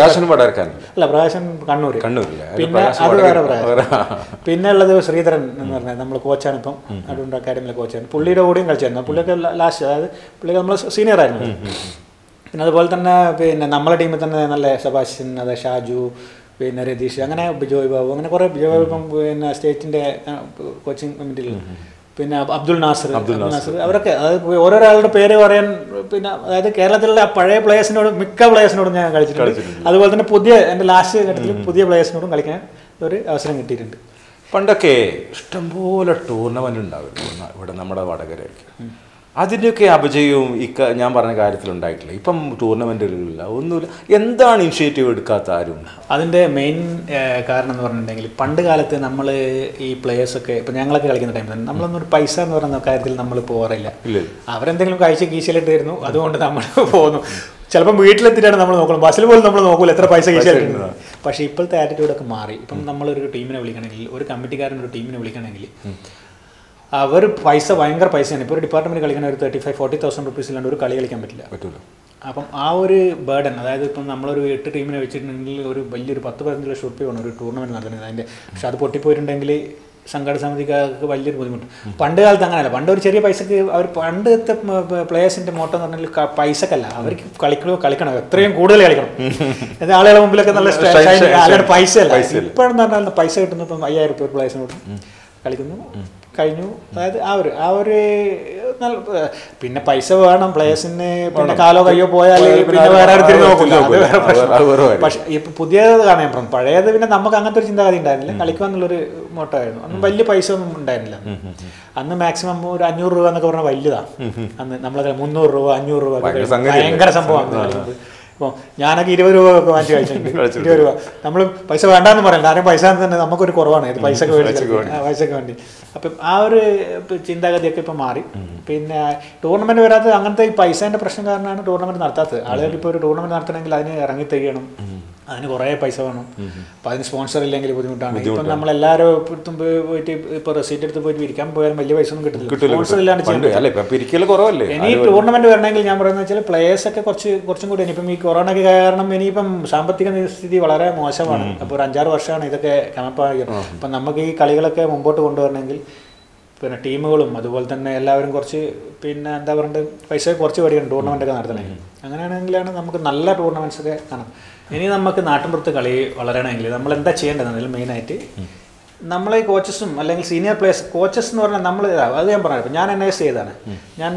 B: അല്ല പ്രകാശൻ കണ്ണൂർ. പിന്നെ അത് വേറെ പിന്നെ ഉള്ളത് ശ്രീധരൻ എന്ന് പറഞ്ഞാൽ നമ്മൾ കോച്ചാണ്, ഇപ്പം അഡുണ്ട് അക്കാഡമിയിലെ കോച്ചാണ്. പുള്ളിയുടെ കൂടെയും കളിച്ചായിരുന്നു. പുള്ളിയൊക്കെ ലാസ്റ്റ്, അതായത് പുള്ളി നമ്മൾ സീനിയർ ആയിരുന്നു. പിന്നെ അതുപോലെ തന്നെ പിന്നെ നമ്മളെ ടീമിൽ തന്നെ നല്ല സെബാസ്റ്റ്യൻ, അതെ ഷാജു, പിന്നെ രതീഷ്, അങ്ങനെ ബിജോയ് ബാബു, അങ്ങനെ കുറേ ബിജോയ് ബാബു ഇപ്പം പിന്നെ സ്റ്റേറ്റിൻ്റെ കോച്ചിങ് കമ്മിറ്റിയിൽ, പിന്നെ അബ്ദുൽ നാസർ, അവരൊക്കെ അതായത് ഓരോരാളുടെ പേര് പറയാൻ പിന്നെ അതായത് കേരളത്തിലുള്ള പഴയ പ്ലേയേഴ്സിനോടും മിക്ക പ്ലേയേഴ്സിനോടും ഞാൻ കളിച്ചിട്ടുണ്ട്. അതുപോലെ തന്നെ എൻ്റെ ലാസ്റ്റ് ഘട്ടത്തിൽ പുതിയ പ്ലേയേഴ്സിനോടും കളിക്കാൻ ഒരു അവസരം കിട്ടിയിട്ടുണ്ട്.
A: പണ്ടൊക്കെ ഇഷ്ടംപോലെ ടൂർണമെൻ്റ് ഉണ്ടാവില്ല ഇവിടെ നമ്മുടെ വടകരയ്ക്ക്. അതിൻ്റെയൊക്കെ അപജയവും ഞാൻ പറഞ്ഞ കാര്യത്തിലുണ്ടായിട്ടില്ല. ഇപ്പം ടൂർണമെൻറ്റുകളില്ല, ഒന്നുമില്ല. എന്താണ് ഇനിഷ്യേറ്റീവ് എടുക്കാത്ത ആരും?
B: അതിൻ്റെ മെയിൻ കാരണം എന്ന് പറഞ്ഞിട്ടുണ്ടെങ്കിൽ പണ്ട് കാലത്ത് നമ്മൾ ഈ പ്ലേയേഴ്സൊക്കെ ഇപ്പം ഞങ്ങളൊക്കെ കളിക്കുന്ന ടൈമിൽ തന്നെ നമ്മളൊന്നും ഒരു പൈസ എന്ന് പറയുന്ന കാര്യത്തിൽ നമ്മൾ പോകാറില്ല. അവരെന്തെങ്കിലും കഴിച്ച് കീശയിലിട്ട് തരുന്നു, അതുകൊണ്ട് നമ്മൾ പോകുന്നു. ചിലപ്പം വീട്ടിലെത്തിയിട്ടാണ് നമ്മൾ നോക്കണം, ബസ്സിൽ പോലും നമ്മൾ നോക്കില്ല എത്ര പൈസ കീശയിലിട്ടുണ്ട്. പക്ഷേ ഇപ്പോഴത്തെ ആറ്റിറ്റ്യൂഡൊക്കെ മാറി. ഇപ്പം നമ്മളൊരു ടീമിനെ വിളിക്കണമെങ്കിൽ, ഒരു കമ്മിറ്റിക്കാരനൊരു ടീമിനെ വിളിക്കണമെങ്കിൽ അവർ ഭയങ്കര പൈസയാണ്. ഇപ്പോൾ ഒരു ഡിപ്പാർട്ട്മെൻറ്റ് കളിക്കുന്ന ഒരു 35,000-40,000 റുപ്പീസിലാണ്ട് ഒരു കളി കളിക്കാൻ പറ്റില്ല. അപ്പം ആ ഒരു ബേർഡൻ, അതായത് ഇപ്പം നമ്മളൊരു 8 ടീമിനെ വെച്ചിട്ടുണ്ടെങ്കിൽ ഒരു വലിയൊരു 10-15 ലക്ഷം റുപ്യ വേണം ഒരു ടൂർണമെൻറ്റ് നടത്തുന്നത് അതിൻ്റെ. പക്ഷെ അത് പൊട്ടിപ്പോയിട്ടുണ്ടെങ്കിൽ സംഘടന സമിതിക്കാർക്ക് വലിയൊരു ബുദ്ധിമുട്ട്. പണ്ട് കാലത്ത് അങ്ങനെയല്ല. പണ്ട് ഒരു ചെറിയ പൈസക്ക് അവർ പണ്ടത്തെ പ്ലേയേഴ്സിൻ്റെ മോട്ടോ എന്ന് പറഞ്ഞാൽ പൈസക്കല്ല, അവർക്ക് കളിക്കണം, എത്രയും കൂടുതൽ കളിക്കണം. അത് ആളുകളുടെ മുമ്പിലൊക്കെ നല്ല പൈസ അല്ല. ഇപ്പോഴെന്ന് പറഞ്ഞാൽ പൈസ കിട്ടുന്നത് ഇപ്പം 5,000 റുപ്യ ഒരു പ്ലേയേഴ്സിനോട്. കളിക്കുന്നു, കഴിഞ്ഞു. അതായത് ആ ഒരു നല്ല പിന്നെ പൈസ വേണം പ്ലേയേഴ്സിന്, പിന്നെ കാലോ കയ്യോ പോയാൽ പിന്നെ വേറെ തിരിഞ്ഞു നോക്കില്ല, അത് വേറെ പ്രശ്നം. പക്ഷെ ഇപ്പം പുതിയത് കാണാൻ പറഞ്ഞു, പഴയത് പിന്നെ നമുക്ക് അങ്ങനത്തെ ഒരു ചിന്താഗതി ഉണ്ടായിരുന്നില്ല, കളിക്കുക എന്നുള്ളൊരു മോട്ടോ ആയിരുന്നു. അന്ന് വലിയ പൈസ ഒന്നും ഉണ്ടായിരുന്നില്ല. അന്ന് മാക്സിമം ഒരു 500 രൂപ എന്നൊക്കെ പറഞ്ഞാൽ വലുതാണ്. അന്ന് നമ്മളെ 300 രൂപ 500 രൂപ ഭയങ്കര സംഭവമാണ്. ഇപ്പോൾ ഞാനൊക്കെ 20 രൂപ ഒക്കെ വാങ്ങിച്ച് കഴിച്ചിട്ടുണ്ട്. 20 രൂപ നമ്മൾ പൈസ വേണ്ടാന്ന് പറയണ്ട, ആരും പൈസ തന്നെ നമുക്കൊരു കുറവാണ് ഇത് പൈസക്ക് വേണ്ടി. അപ്പം ആ ഒരു ചിന്താഗതിയൊക്കെ ഇപ്പം മാറി. പിന്നെ ടൂർണമെൻറ്റ് വരാത്തത് അങ്ങനത്തെ ഈ പൈസേൻ്റെ പ്രശ്നം കാരണമാണ് ടൂർണമെൻറ്റ് നടത്താത്തത്. ആളുകൾക്ക് ഇപ്പോൾ ഒരു ടൂർണമെൻറ്റ് നടത്തണമെങ്കിൽ അതിന് ഇറങ്ങിത്തിരിയണം, അതിന് കുറേ പൈസ വേണം. അപ്പം അതിന് സ്പോൺസർ ഇല്ലെങ്കിൽ ബുദ്ധിമുട്ടാണ്. ഇപ്പം നമ്മളെല്ലാവരും പോയിട്ട് ഇപ്പോൾ റെസീറ്റ് എടുത്ത് പോയിട്ട് ഇരിക്കാൻ പോയാലും വലിയ പൈസ ഒന്നും കിട്ടില്ല, സ്പോൺസർ ഇല്ലാണ്ട് ചെയ്യാൻ. ഇനി ടൂർണമെൻറ്റ് വരണമെങ്കിൽ ഞാൻ പറയുന്നത് വെച്ചാൽ പ്ലേയേഴ്സൊക്കെ കുറച്ചും കൂടി, ഇനിയിപ്പം ഈ കൊറോണ കാരണം ഇനിയിപ്പം സാമ്പത്തിക സ്ഥിതി വളരെ മോശമാണ്. അപ്പോൾ ഒരു 5-6 വർഷമാണ് ഇതൊക്കെ ക്യാമ്പാകുന്നത്. അപ്പം നമുക്ക് ഈ കളികളൊക്കെ മുമ്പോട്ട് കൊണ്ടുവരണമെങ്കിൽ പിന്നെ ടീമുകളും അതുപോലെ തന്നെ എല്ലാവരും കുറച്ച് പിന്നെ എന്താ പറയുക പൈസ കുറച്ച് പേടിക്കണം ടൂർണമെൻറ്റൊക്കെ നടത്തണമെങ്കിൽ. അങ്ങനെയാണെങ്കിലാണ് നമുക്ക് നല്ല ടൂർണമെൻറ്റ്സൊക്കെ കാണാം. ഇനി നമുക്ക് നാട്ടിൻപുറത്ത് കളി വളരണമെങ്കിൽ നമ്മൾ എന്താ ചെയ്യേണ്ടതെന്നതിൽ മെയിനായിട്ട് നമ്മളെ ഈ കോച്ചസും അല്ലെങ്കിൽ സീനിയർ പ്ലേയേഴ്സ്, കോച്ചസ് എന്ന് പറഞ്ഞാൽ നമ്മൾ അത് ഞാൻ പറഞ്ഞു, ഞാൻ NIS ചെയ്തതാണ്. ഞാൻ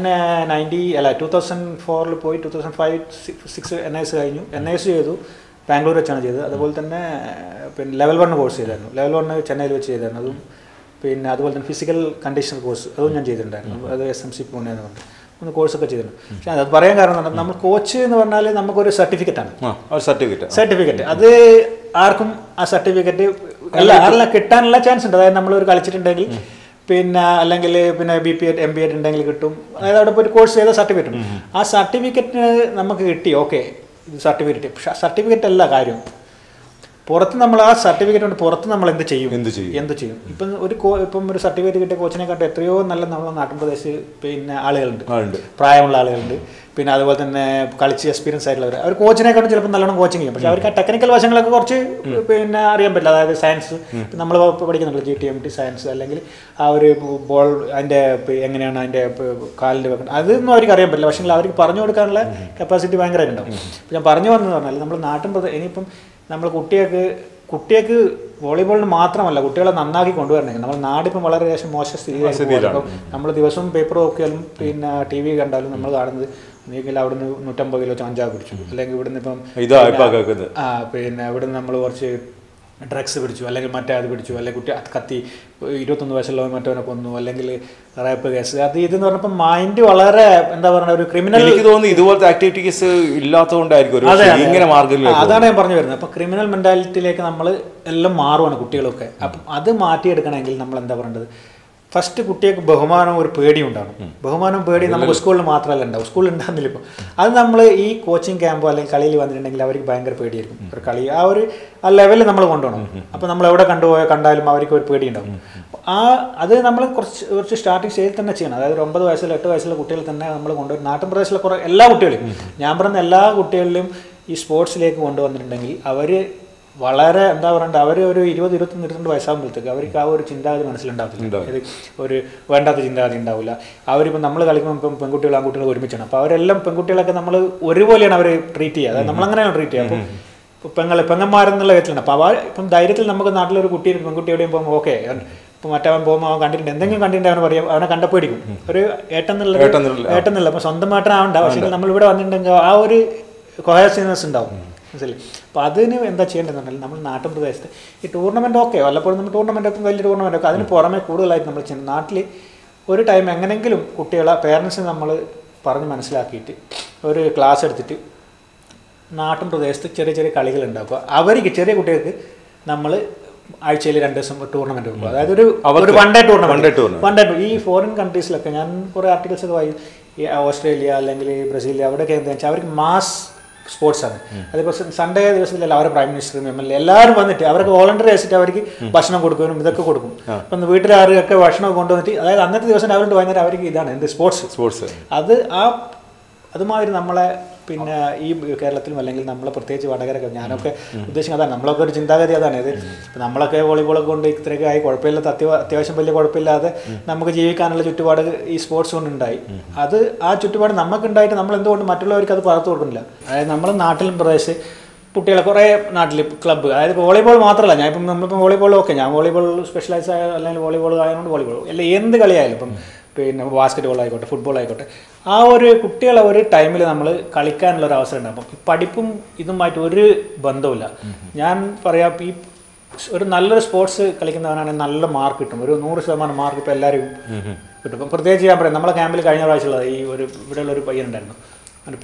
B: 2004 പോയി 2005-06 NIS കഴിഞ്ഞു. NIS ചെയ്തു, ബാംഗ്ലൂർ വെച്ചാണ് ചെയ്തത്. അതുപോലെ തന്നെ പിന്നെ ലെവൽ 1 കോഴ്സ് ചെയ്തായിരുന്നു. ലെവൽ 1 ചെന്നൈയിൽ വെച്ച് ചെയ്തായിരുന്നു. അതും പിന്നെ അതുപോലെ തന്നെ ഫിസിക്കൽ കണ്ടീഷണർ കോഴ്സ് അതും ഞാൻ ചെയ്തിട്ടുണ്ടായിരുന്നു. അത് SMC പൂനെ എന്ന് പറഞ്ഞു ഒന്ന് കോഴ്സൊക്കെ ചെയ്തിട്ടുണ്ട്. പക്ഷേ അത് പറയാൻ കാരണം നമ്മൾ കോച്ച് എന്ന് പറഞ്ഞാൽ നമുക്കൊരു സർട്ടിഫിക്കറ്റാണ്. സർട്ടിഫിക്കറ്റ് അത് ആർക്കും ആ സർട്ടിഫിക്കറ്റ് അല്ല കിട്ടാനുള്ള ചാൻസ് ഉണ്ട്. അതായത് നമ്മളൊരു കളിച്ചിട്ടുണ്ടെങ്കിൽ പിന്നെ അല്ലെങ്കിൽ പിന്നെ BPEd MBEd ഉണ്ടെങ്കിൽ കിട്ടും. അതായത് അവിടെ പോയി കോഴ്സ് ചെയ്ത സർട്ടിഫിക്കറ്റ് ഉണ്ട്. ആ സർട്ടിഫിക്കറ്റ് നമുക്ക് കിട്ടി, ഓക്കെ ഇത് സർട്ടിഫിക്കറ്റ്. പക്ഷെ ആ സർട്ടിഫിക്കറ്റ് അല്ല കാര്യം. പുറത്ത് നമ്മൾ ആ സർട്ടിഫിക്കറ്റ് കൊണ്ട് പുറത്ത് നമ്മൾ എന്ത് ചെയ്യും? ഇപ്പം ഒരു സർട്ടിഫിക്കറ്റ് കിട്ടിയ കോച്ചിനെക്കാട്ടും എത്രയോ നല്ല നമ്മുടെ നാട്ടിൻ പ്രദേശത്ത് പിന്നെ ആളുകളുണ്ട്, പ്രായമുള്ള ആളുകളുണ്ട്. പിന്നെ അതുപോലെ തന്നെ കളിച്ച് എക്സ്പീരിയൻസ് ആയിട്ടുള്ളവർ, അവർ കോച്ചിനെക്കാട്ടും ചിലപ്പോൾ നല്ലോണം കോച്ചിങ് ചെയ്യും. പക്ഷേ അവർക്ക് ആ ടെക്നിക്കൽ വശങ്ങളൊക്കെ കുറച്ച് പിന്നെ അറിയാൻ പറ്റില്ല. അതായത് സയൻസ് നമ്മൾ പഠിക്കുന്നുണ്ട് GTMT സയൻസ്, അല്ലെങ്കിൽ ആ ഒരു ബോൾ അതിൻ്റെ എങ്ങനെയാണ് അതിൻ്റെ കാലിൻ്റെ വെക്കുന്നത് അതൊന്നും അവർക്ക് അറിയാൻ പറ്റില്ല. പക്ഷേ അവർക്ക് പറഞ്ഞു കൊടുക്കാനുള്ള കപ്പാസിറ്റി ഭയങ്കരമായിട്ടുണ്ടാവും. അപ്പോൾ ഞാൻ പറഞ്ഞു വന്നതെന്ന് പറഞ്ഞാൽ നമ്മൾ നാട്ടിൻ ഇനിയിപ്പം നമ്മൾ കുട്ടികൾക്ക് വോളിബോളിന് മാത്രമല്ല കുട്ടികളെ നന്നാക്കി കൊണ്ടുവരണമെങ്കിൽ നമ്മൾ നാടിപ്പം വളരെ മോശം സ്ഥിതിയിലാണ്. നമ്മൾ ദിവസവും പേപ്പർ നോക്കിയാലും പിന്നെ TV കണ്ടാലും നമ്മൾ കാണുന്നത് നീക്കില്ല അവിടുന്ന് 150 കിലോ ചാഞ്ചാ പിടിച്ചു, അല്ലെങ്കിൽ ഇവിടുന്ന് ഇപ്പം പിന്നെ ഇവിടുന്ന് നമ്മൾ കുറച്ച് ഡ്രഗ്സ് പിടിച്ചു, അല്ലെങ്കിൽ മറ്റേ അത് പിടിച്ചു, അല്ലെങ്കിൽ കുട്ടി കത്തി 21 വയസ്സുള്ള മറ്റവനെ കൊന്നു, അല്ലെങ്കിൽ റേപ്പ് കേസ്, അത് ഇതെന്ന് പറഞ്ഞപ്പോൾ മൈൻഡ് വളരെ എന്താ പറയുക ഒരു ക്രിമിനൽ. എനിക്ക് തോന്നുന്നു ഇതുപോലത്തെ ആക്ടിവിറ്റീസ് ഇല്ലാത്തതുകൊണ്ടായിരിക്കും. അതാണ് ഞാൻ പറഞ്ഞു വരുന്നത്. അപ്പം ക്രിമിനൽ മെൻറ്റാലിറ്റിയിലേക്ക് നമ്മൾ എല്ലാം മാറുവാണ് കുട്ടികളൊക്കെ. അപ്പം അത് മാറ്റിയെടുക്കണമെങ്കിൽ നമ്മൾ എന്താ പറയേണ്ടത്, ഫസ്റ്റ് കുട്ടികൾക്ക് ബഹുമാനവും ഒരു പേടിയും ഉണ്ടാകും. ബഹുമാനവും പേടിയും നമുക്ക് സ്കൂളിൽ മാത്രമല്ല ഉണ്ടാവും, സ്കൂളിൽ ഉണ്ടാകുന്നില്ല. ഇപ്പോൾ അത് നമ്മൾ ഈ കോച്ചിങ് ക്യാമ്പോ അല്ലെങ്കിൽ കളിയിൽ വന്നിട്ടുണ്ടെങ്കിൽ അവർക്ക് ഭയങ്കര പേടിയായിരിക്കും. ഒരു കളി ആ ലെവലിൽ നമ്മൾ കൊണ്ടുപോകണം. അപ്പോൾ നമ്മൾ എവിടെ കണ്ടാലും അവർക്ക് ഒരു പേടി ഉണ്ടാവും. അത് നമ്മൾ കുറച്ച് സ്റ്റാർട്ടിങ് സ്റ്റേജിൽ തന്നെ ചെയ്യണം. അതായത് 9 വയസ്സിൽ 8 വയസ്സുള്ള കുട്ടികൾ തന്നെ നമ്മൾ കൊണ്ടുവരും. നാട്ടിൻ പ്രദേശത്തിലെ കുറേ എല്ലാ കുട്ടികളെയും ഞാൻ പറയുന്ന എല്ലാ കുട്ടികളിലും ഈ സ്പോർട്സിലേക്ക് കൊണ്ടുവന്നിട്ടുണ്ടെങ്കിൽ അവർ വളരെ എന്താ പറയണ്ട, അവർ ഒരു 20, 21, 22 വയസ്സാകുമ്പോഴത്തേക്ക് അവർക്ക് ആ ഒരു ചിന്താഗതി മനസ്സിലുണ്ടാവില്ല. ഒരു വേണ്ടാത്ത ചിന്താഗതി ഉണ്ടാവില്ല. അവരിപ്പോൾ നമ്മൾ കളിക്കുമ്പോൾ ഇപ്പം പെൺകുട്ടികൾ ആൺകുട്ടികൾ ഒരുമിച്ചാണ്. അപ്പോൾ അവരെല്ലാം പെൺകുട്ടികളൊക്കെ നമ്മൾ ഒരുപോലെയാണ് അവർ ട്രീറ്റ് ചെയ്യുക. അതായത് നമ്മളങ്ങനെയാണ് ട്രീറ്റ് ചെയ്യുക. അപ്പം പെങ്ങന്മാരെന്നുള്ള വിധത്തിലാണ്. അപ്പോൾ ഇപ്പം ധൈര്യത്തിൽ നമുക്ക് നാട്ടിലൊരു പെൺകുട്ടി എവിടെയും പോകുമ്പോൾ ഓക്കെ, ഇപ്പം മറ്റവൻ പോകുമ്പോൾ അവൻ കണ്ടിട്ടുണ്ട്, എന്തെങ്കിലും കണ്ടിട്ടുണ്ട് അവനെ പറയാം, അവനെ കണ്ടപ്പോടിക്കും ഒരു ഏട്ടെന്നുള്ള അപ്പം സ്വന്തമായിട്ടാവണ്ട. പക്ഷേ നമ്മളിവിടെ വന്നിട്ടുണ്ടെങ്കിൽ ആ ഒരു കൊഹേസിവ്നെസ് ഉണ്ടാവും, മനസ്സിലായി. അപ്പോൾ അതിന് എന്താ ചെയ്യേണ്ടതെന്ന് പറഞ്ഞാൽ നമ്മൾ നാട്ടിൻ പ്രദേശത്ത് ഈ ടൂർണമെൻറ്റ് ഓക്കെ വല്ലപ്പോഴും നമ്മൾ ടൂർണമെൻറ്റൊക്കെ വലിയ ടൂർണമെൻറ്റൊക്കെ അതിന് പുറമെ കൂടുതലായിട്ട് നമ്മൾ ചെയ്യുന്നത് നാട്ടിൽ ഒരു ടൈം എങ്ങനെയെങ്കിലും കുട്ടികളെ പേരൻസിനെ നമ്മൾ പറഞ്ഞ് മനസ്സിലാക്കിയിട്ട് ഒരു ക്ലാസ് എടുത്തിട്ട് നാട്ടിൻ പ്രദേശത്ത് ചെറിയ ചെറിയ കളികളുണ്ടാക്കുക. അവർക്ക് ചെറിയ കുട്ടികൾക്ക് നമ്മൾ ആഴ്ചയിൽ 2 ദിവസം ടൂർണമെൻറ്റ് വെക്കുക. അതായത് ഒരു വൺ ഡേ ടൂർണമെൻറ്റ്. ഈ ഫോറിൻ കൺട്രീസിലൊക്കെ ഞാൻ കുറേ ആർട്ടിക്കിൾസ് ഒക്കെ വായിക്കും. ഈ ഓസ്ട്രേലിയ അല്ലെങ്കിൽ ബ്രസീൽ അവിടെയൊക്കെ എന്താ വെച്ചാൽ അവർക്ക് മാസ് സ്പോർട്സാണ്. അതിപ്പോൾ സൺഡേ ദിവസത്തിലല്ല അവരുടെ പ്രൈം മിനിസ്റ്റർ MLA എല്ലാവരും വന്നിട്ട് അവർക്ക് വോളണ്ടറി വെച്ചിട്ട് അവർക്ക് ഭക്ഷണം കൊടുക്കാനും ഇതൊക്കെ കൊടുക്കും. അപ്പം വീട്ടിലാർക്കൊക്കെ ഭക്ഷണം കൊണ്ടുവന്നിട്ട് അതായത് അന്നത്തെ ദിവസം രാവിലെ വൈകുന്നേരം അവർക്ക് ഇതാണ് എന്ത് സ്പോർട്സ്. അതുമാതിരി നമ്മളെ പിന്നെ ഈ കേരളത്തിലും അല്ലെങ്കിൽ നമ്മളെ പ്രത്യേകിച്ച് വടകരൊക്കെ ഞാനൊക്കെ ഉദ്ദേശിക്കുന്നത് അതാണ്. നമ്മളൊക്കെ ഒരു ചിന്താഗതി അതാണ്. ഇത് ഇപ്പം നമ്മളൊക്കെ വോളിബോളൊക്കെ കൊണ്ട് ഇത്രയൊക്കെ ആയി കുഴപ്പമില്ലാത്ത അത്യാവശ്യം വലിയ കുഴപ്പമില്ലാതെ നമുക്ക് ജീവിക്കാനുള്ള ചുറ്റുപാട് ഈ സ്പോർട്സ് കൊണ്ടുണ്ടായി. ആ ചുറ്റുപാട് നമുക്കുണ്ടായിട്ട് നമ്മൾ എന്തുകൊണ്ട് മറ്റുള്ളവർക്ക് അത് പകർന്നു കൊടുക്കുന്നില്ല? അതായത് നമ്മൾ നാട്ടിലും പ്രദേശത്ത് കുട്ടികളെ കുറേ നാട്ടിൽ ക്ലബ്ബ്, അതായത് വോളിബോൾ മാത്രമല്ല, ഞാൻ ഇപ്പം നമ്മളിപ്പോൾ വോളിബോൾ ഓക്കെ, ഞാൻ വോളിബോൾ സ്പെഷ്യലൈസ് ആയ അല്ലെങ്കിൽ വോളിബോൾ ആയതുകൊണ്ട് വോളിബോൾ അല്ല എന്ത് കളിയായാലും ഇപ്പം പിന്നെ ബാസ്കറ്റ് ബോൾ ആയിക്കോട്ടെ ഫുട്ബോൾ ആയിക്കോട്ടെ, ആ ഒരു കുട്ടികളെ ഒരു ടൈമിൽ നമ്മൾ കളിക്കാനുള്ള ഒരു അവസരം ഉണ്ടാകും. അപ്പം പഠിപ്പും ഇതുമായിട്ട് ഒരു ബന്ധവുമില്ല. ഞാൻ പറയാം, ഈ ഒരു നല്ലൊരു സ്പോർട്സ് കളിക്കുന്നവനാണെങ്കിൽ നല്ല മാർക്ക് കിട്ടും, ഒരു 100% മാർക്ക് ഇപ്പോൾ എല്ലാവരും കിട്ടും. ഇപ്പം പ്രത്യേകിച്ച് ഞാൻ പറയാം, നമ്മളെ ക്യാമ്പിൽ കഴിഞ്ഞ പ്രാവശ്യമുള്ളത് ഈ ഒരു ഇവിടെയുള്ള ഒരു പയ്യനുണ്ടായിരുന്നു, അവൻ്റെ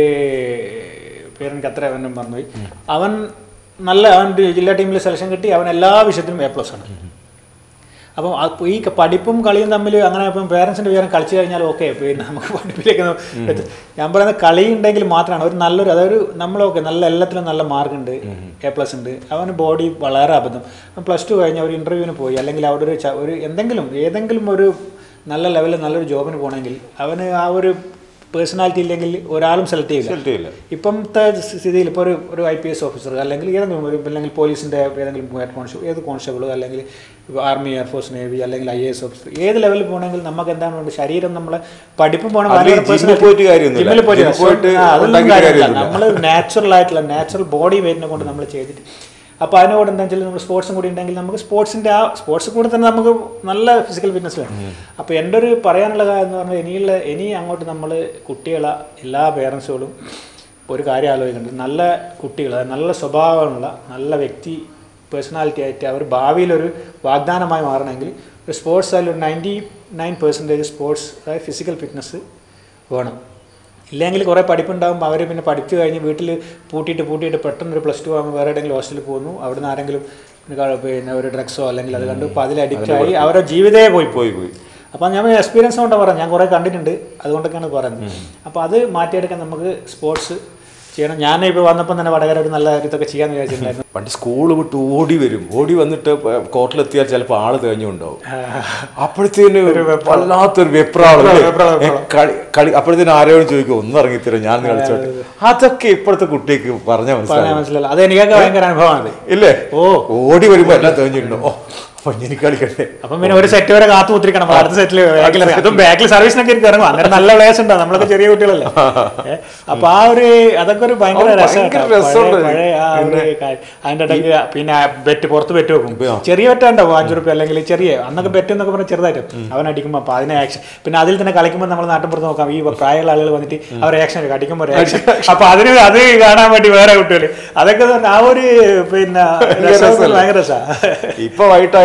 B: പേരെനിക്ക് അത്ര അവനും മറന്നുപോയി. അവൻ ജില്ലാ ടീമിൽ സെലക്ഷൻ കിട്ടി, അവൻ എല്ലാ വിഷയത്തിനും A+ ആണ്. അപ്പം ഈ പഠിപ്പും കളിയും തമ്മിൽ അങ്ങനെ ഇപ്പം പേരൻസിൻ്റെ പേരും കളിച്ചു കഴിഞ്ഞാൽ ഓക്കെ, പിന്നെ നമുക്ക് പഠിപ്പിലേക്ക് ഞാൻ പറയുന്നത് കളി ഉണ്ടെങ്കിൽ മാത്രമാണ് ഒരു നല്ലൊരു, അതൊരു നമ്മളൊക്കെ നല്ല എല്ലാത്തിലും നല്ല മാർക്കുണ്ട്, A+ ഉണ്ട്. അവന് ബോഡി വളരെ അബദ്ധം. +2 കഴിഞ്ഞ ഒരു ഇൻ്റർവ്യൂവിന് പോയി, അല്ലെങ്കിൽ അവിടെ ഒരു ഏതെങ്കിലും ഒരു നല്ല ലെവലിൽ നല്ലൊരു ജോബിന് പോകണമെങ്കിൽ അവന് ആ ഒരു പേഴ്സണാലിറ്റി ഇല്ലെങ്കിൽ ഒരാളും സെലക്ട് ചെയ്യില്ല. ഇപ്പോഴത്തെ സ്ഥിതിയിൽ ഇപ്പോൾ ഒരു IPS ഓഫീസർ അല്ലെങ്കിൽ അല്ലെങ്കിൽ പോലീസിൻ്റെ ഏത് കോൺസ്റ്റബിൾ അല്ലെങ്കിൽ ആർമി, എയർഫോഴ്സ്, നേവി അല്ലെങ്കിൽ IAS ഓഫീസർ, ഏത് ലെവലിൽ പോകണമെങ്കിൽ നമുക്ക് എന്താണ് വേണ്ടത്? ശരീരം നമ്മളെ പഠിപ്പും പോകണം, ജിമ്മിൽ പോയിട്ട് അതൊന്നും കാര്യമില്ല. നമ്മൾ നാച്ചുറൽ ബോഡി വെയിറ്റിനെ കൊണ്ട് നമ്മൾ ചെയ്തിട്ട്, അപ്പോൾ അതിനോട് എന്താ വെച്ചാൽ നമ്മൾ സ്പോർട്സും കൂടി ഉണ്ടെങ്കിൽ നമുക്ക് സ്പോർട്സ് കൂടി തന്നെ നമുക്ക് നല്ല ഫിസിക്കൽ ഫിറ്റ്നസ് വേണം. അപ്പോൾ എൻ്റെ ഒരു പറയാനുള്ള കാര്യം എന്ന് പറഞ്ഞാൽ ഇനി അങ്ങോട്ട് നമ്മൾ കുട്ടികളെ എല്ലാ പേരൻസുകളും ഒരു കാര്യം ആലോചിക്കേണ്ടത്, നല്ല കുട്ടികൾ, നല്ല സ്വഭാവമുള്ള നല്ല വ്യക്തി പേഴ്സണാലിറ്റി ആയിട്ട് അവർ ഭാവിയിലൊരു വാഗ്ദാനമായി മാറണമെങ്കിൽ ഒരു സ്പോർട്സ് ആയാലും ഒരു 99% സ്പോർട്സ്, അതായത് ഫിസിക്കൽ ഫിറ്റ്നസ് വേണം. ഇല്ലെങ്കിൽ കുറേ പഠിപ്പുണ്ടാകുമ്പോൾ അവർ പിന്നെ പഠിച്ചു കഴിഞ്ഞ് വീട്ടിൽ പൂട്ടിയിട്ട് പെട്ടെന്നൊരു +2 ആകുമ്പോൾ വേറെ എവിടെയെങ്കിലും ഹോസ്റ്റലിൽ പോകുന്നു, അവിടെ നിന്ന് ആരെങ്കിലും പിന്നെ ഒരു ഡ്രഗ്സോ അല്ലെങ്കിൽ അത് കണ്ട് ഇപ്പോൾ അതിൽ അഡിക്റ്റായി അവരുടെ ജീവിതമേ പോയി. അപ്പോൾ ഞാൻ എക്സ്പീരിയൻസ് കൊണ്ടാണ് പറയുന്നത്, ഞാൻ കുറേ കണ്ടിട്ടുണ്ട്, അതുകൊണ്ടൊക്കെയാണ് പറയുന്നത്. അപ്പോൾ അത് മാറ്റിയെടുക്കാൻ നമുക്ക് സ്പോർട്സ് ചെയ്യണം. ഞാൻ ഇപ്പോൾ വന്നപ്പം തന്നെ വടകര ഒരു നല്ല ഇതൊക്കെ ചെയ്യാമെന്ന് വിചാരിച്ചിട്ടുണ്ടായിരുന്നു.
A: പണ്ട് സ്കൂൾ വിട്ട് ഓടി വന്നിട്ട് കോർട്ടിലെത്തിയാൽ ചിലപ്പോൾ ആള് തേഞ്ഞുണ്ടാവും. അപ്പോഴത്തേന് വല്ലാത്തൊരു വെപ്രാളം കളി. അപ്പോഴത്തേന് ആരോടും ചോദിക്കും, ഒന്നും ഇറങ്ങിത്തരും, ഞാൻ കളിച്ചോട്ടെ. അതൊക്കെ ഇപ്പോഴത്തെ കുട്ടിക്ക് പറഞ്ഞാൽ മനസ്സിലാവില്ല.
B: അത് എനിക്കൊക്കെ ഭയങ്കര അനുഭവമാണ്.
A: ഇല്ലേ? ഓടി വരുമ്പോൾ എല്ലാം തേഞ്ഞിട്ടുണ്ടോ?
B: അപ്പം പിന്നെ ഒരു സെറ്റ് വരെ കാത്തു കുത്തിരിക്കണം, അടുത്ത സെറ്റിൽ ബാക്കിൽ സർവീസിനൊക്കെ ഇറങ്ങും. അങ്ങനെ നല്ല പ്ലേസ് ഉണ്ടാവും, നമ്മളൊക്കെ ചെറിയ കുട്ടികളല്ലേ. അപ്പൊ അതൊക്കെ ഒരു ഭയങ്കര രസമാണ്. പഴയ അതിന്റെ ഇടയ്ക്ക് പിന്നെ പുറത്ത് ബെറ്റ് വെക്കും, ചെറിയ ബെറ്റുണ്ടാവും, ₹5 അല്ലെങ്കിൽ ചെറിയ, അന്നൊക്കെ ബെറ്റ് എന്നൊക്കെ പറഞ്ഞാൽ ചെറുതായിട്ട് അവൻ അടിക്കുമ്പോൾ അപ്പൊ അതിനെ ആക്ഷൻ. പിന്നെ അതിൽ തന്നെ കളിക്കുമ്പോൾ നമ്മൾ നാട്ടിൻപുറത്ത് നോക്കാം, ഈ പ്രായമുള്ള ആളുകൾ വന്നിട്ട് അവർ ആക്ഷൻ അടിക്കുമ്പോൾ ആക്ഷൻ. അപ്പൊ അത് കാണാൻ വേണ്ടി വേറെ കുട്ടികൾ, അതൊക്കെ ആ ഒരു പിന്നെ ഭയങ്കര രസമാണ്.
A: ഇപ്പൊ വൈകിട്ടായാലും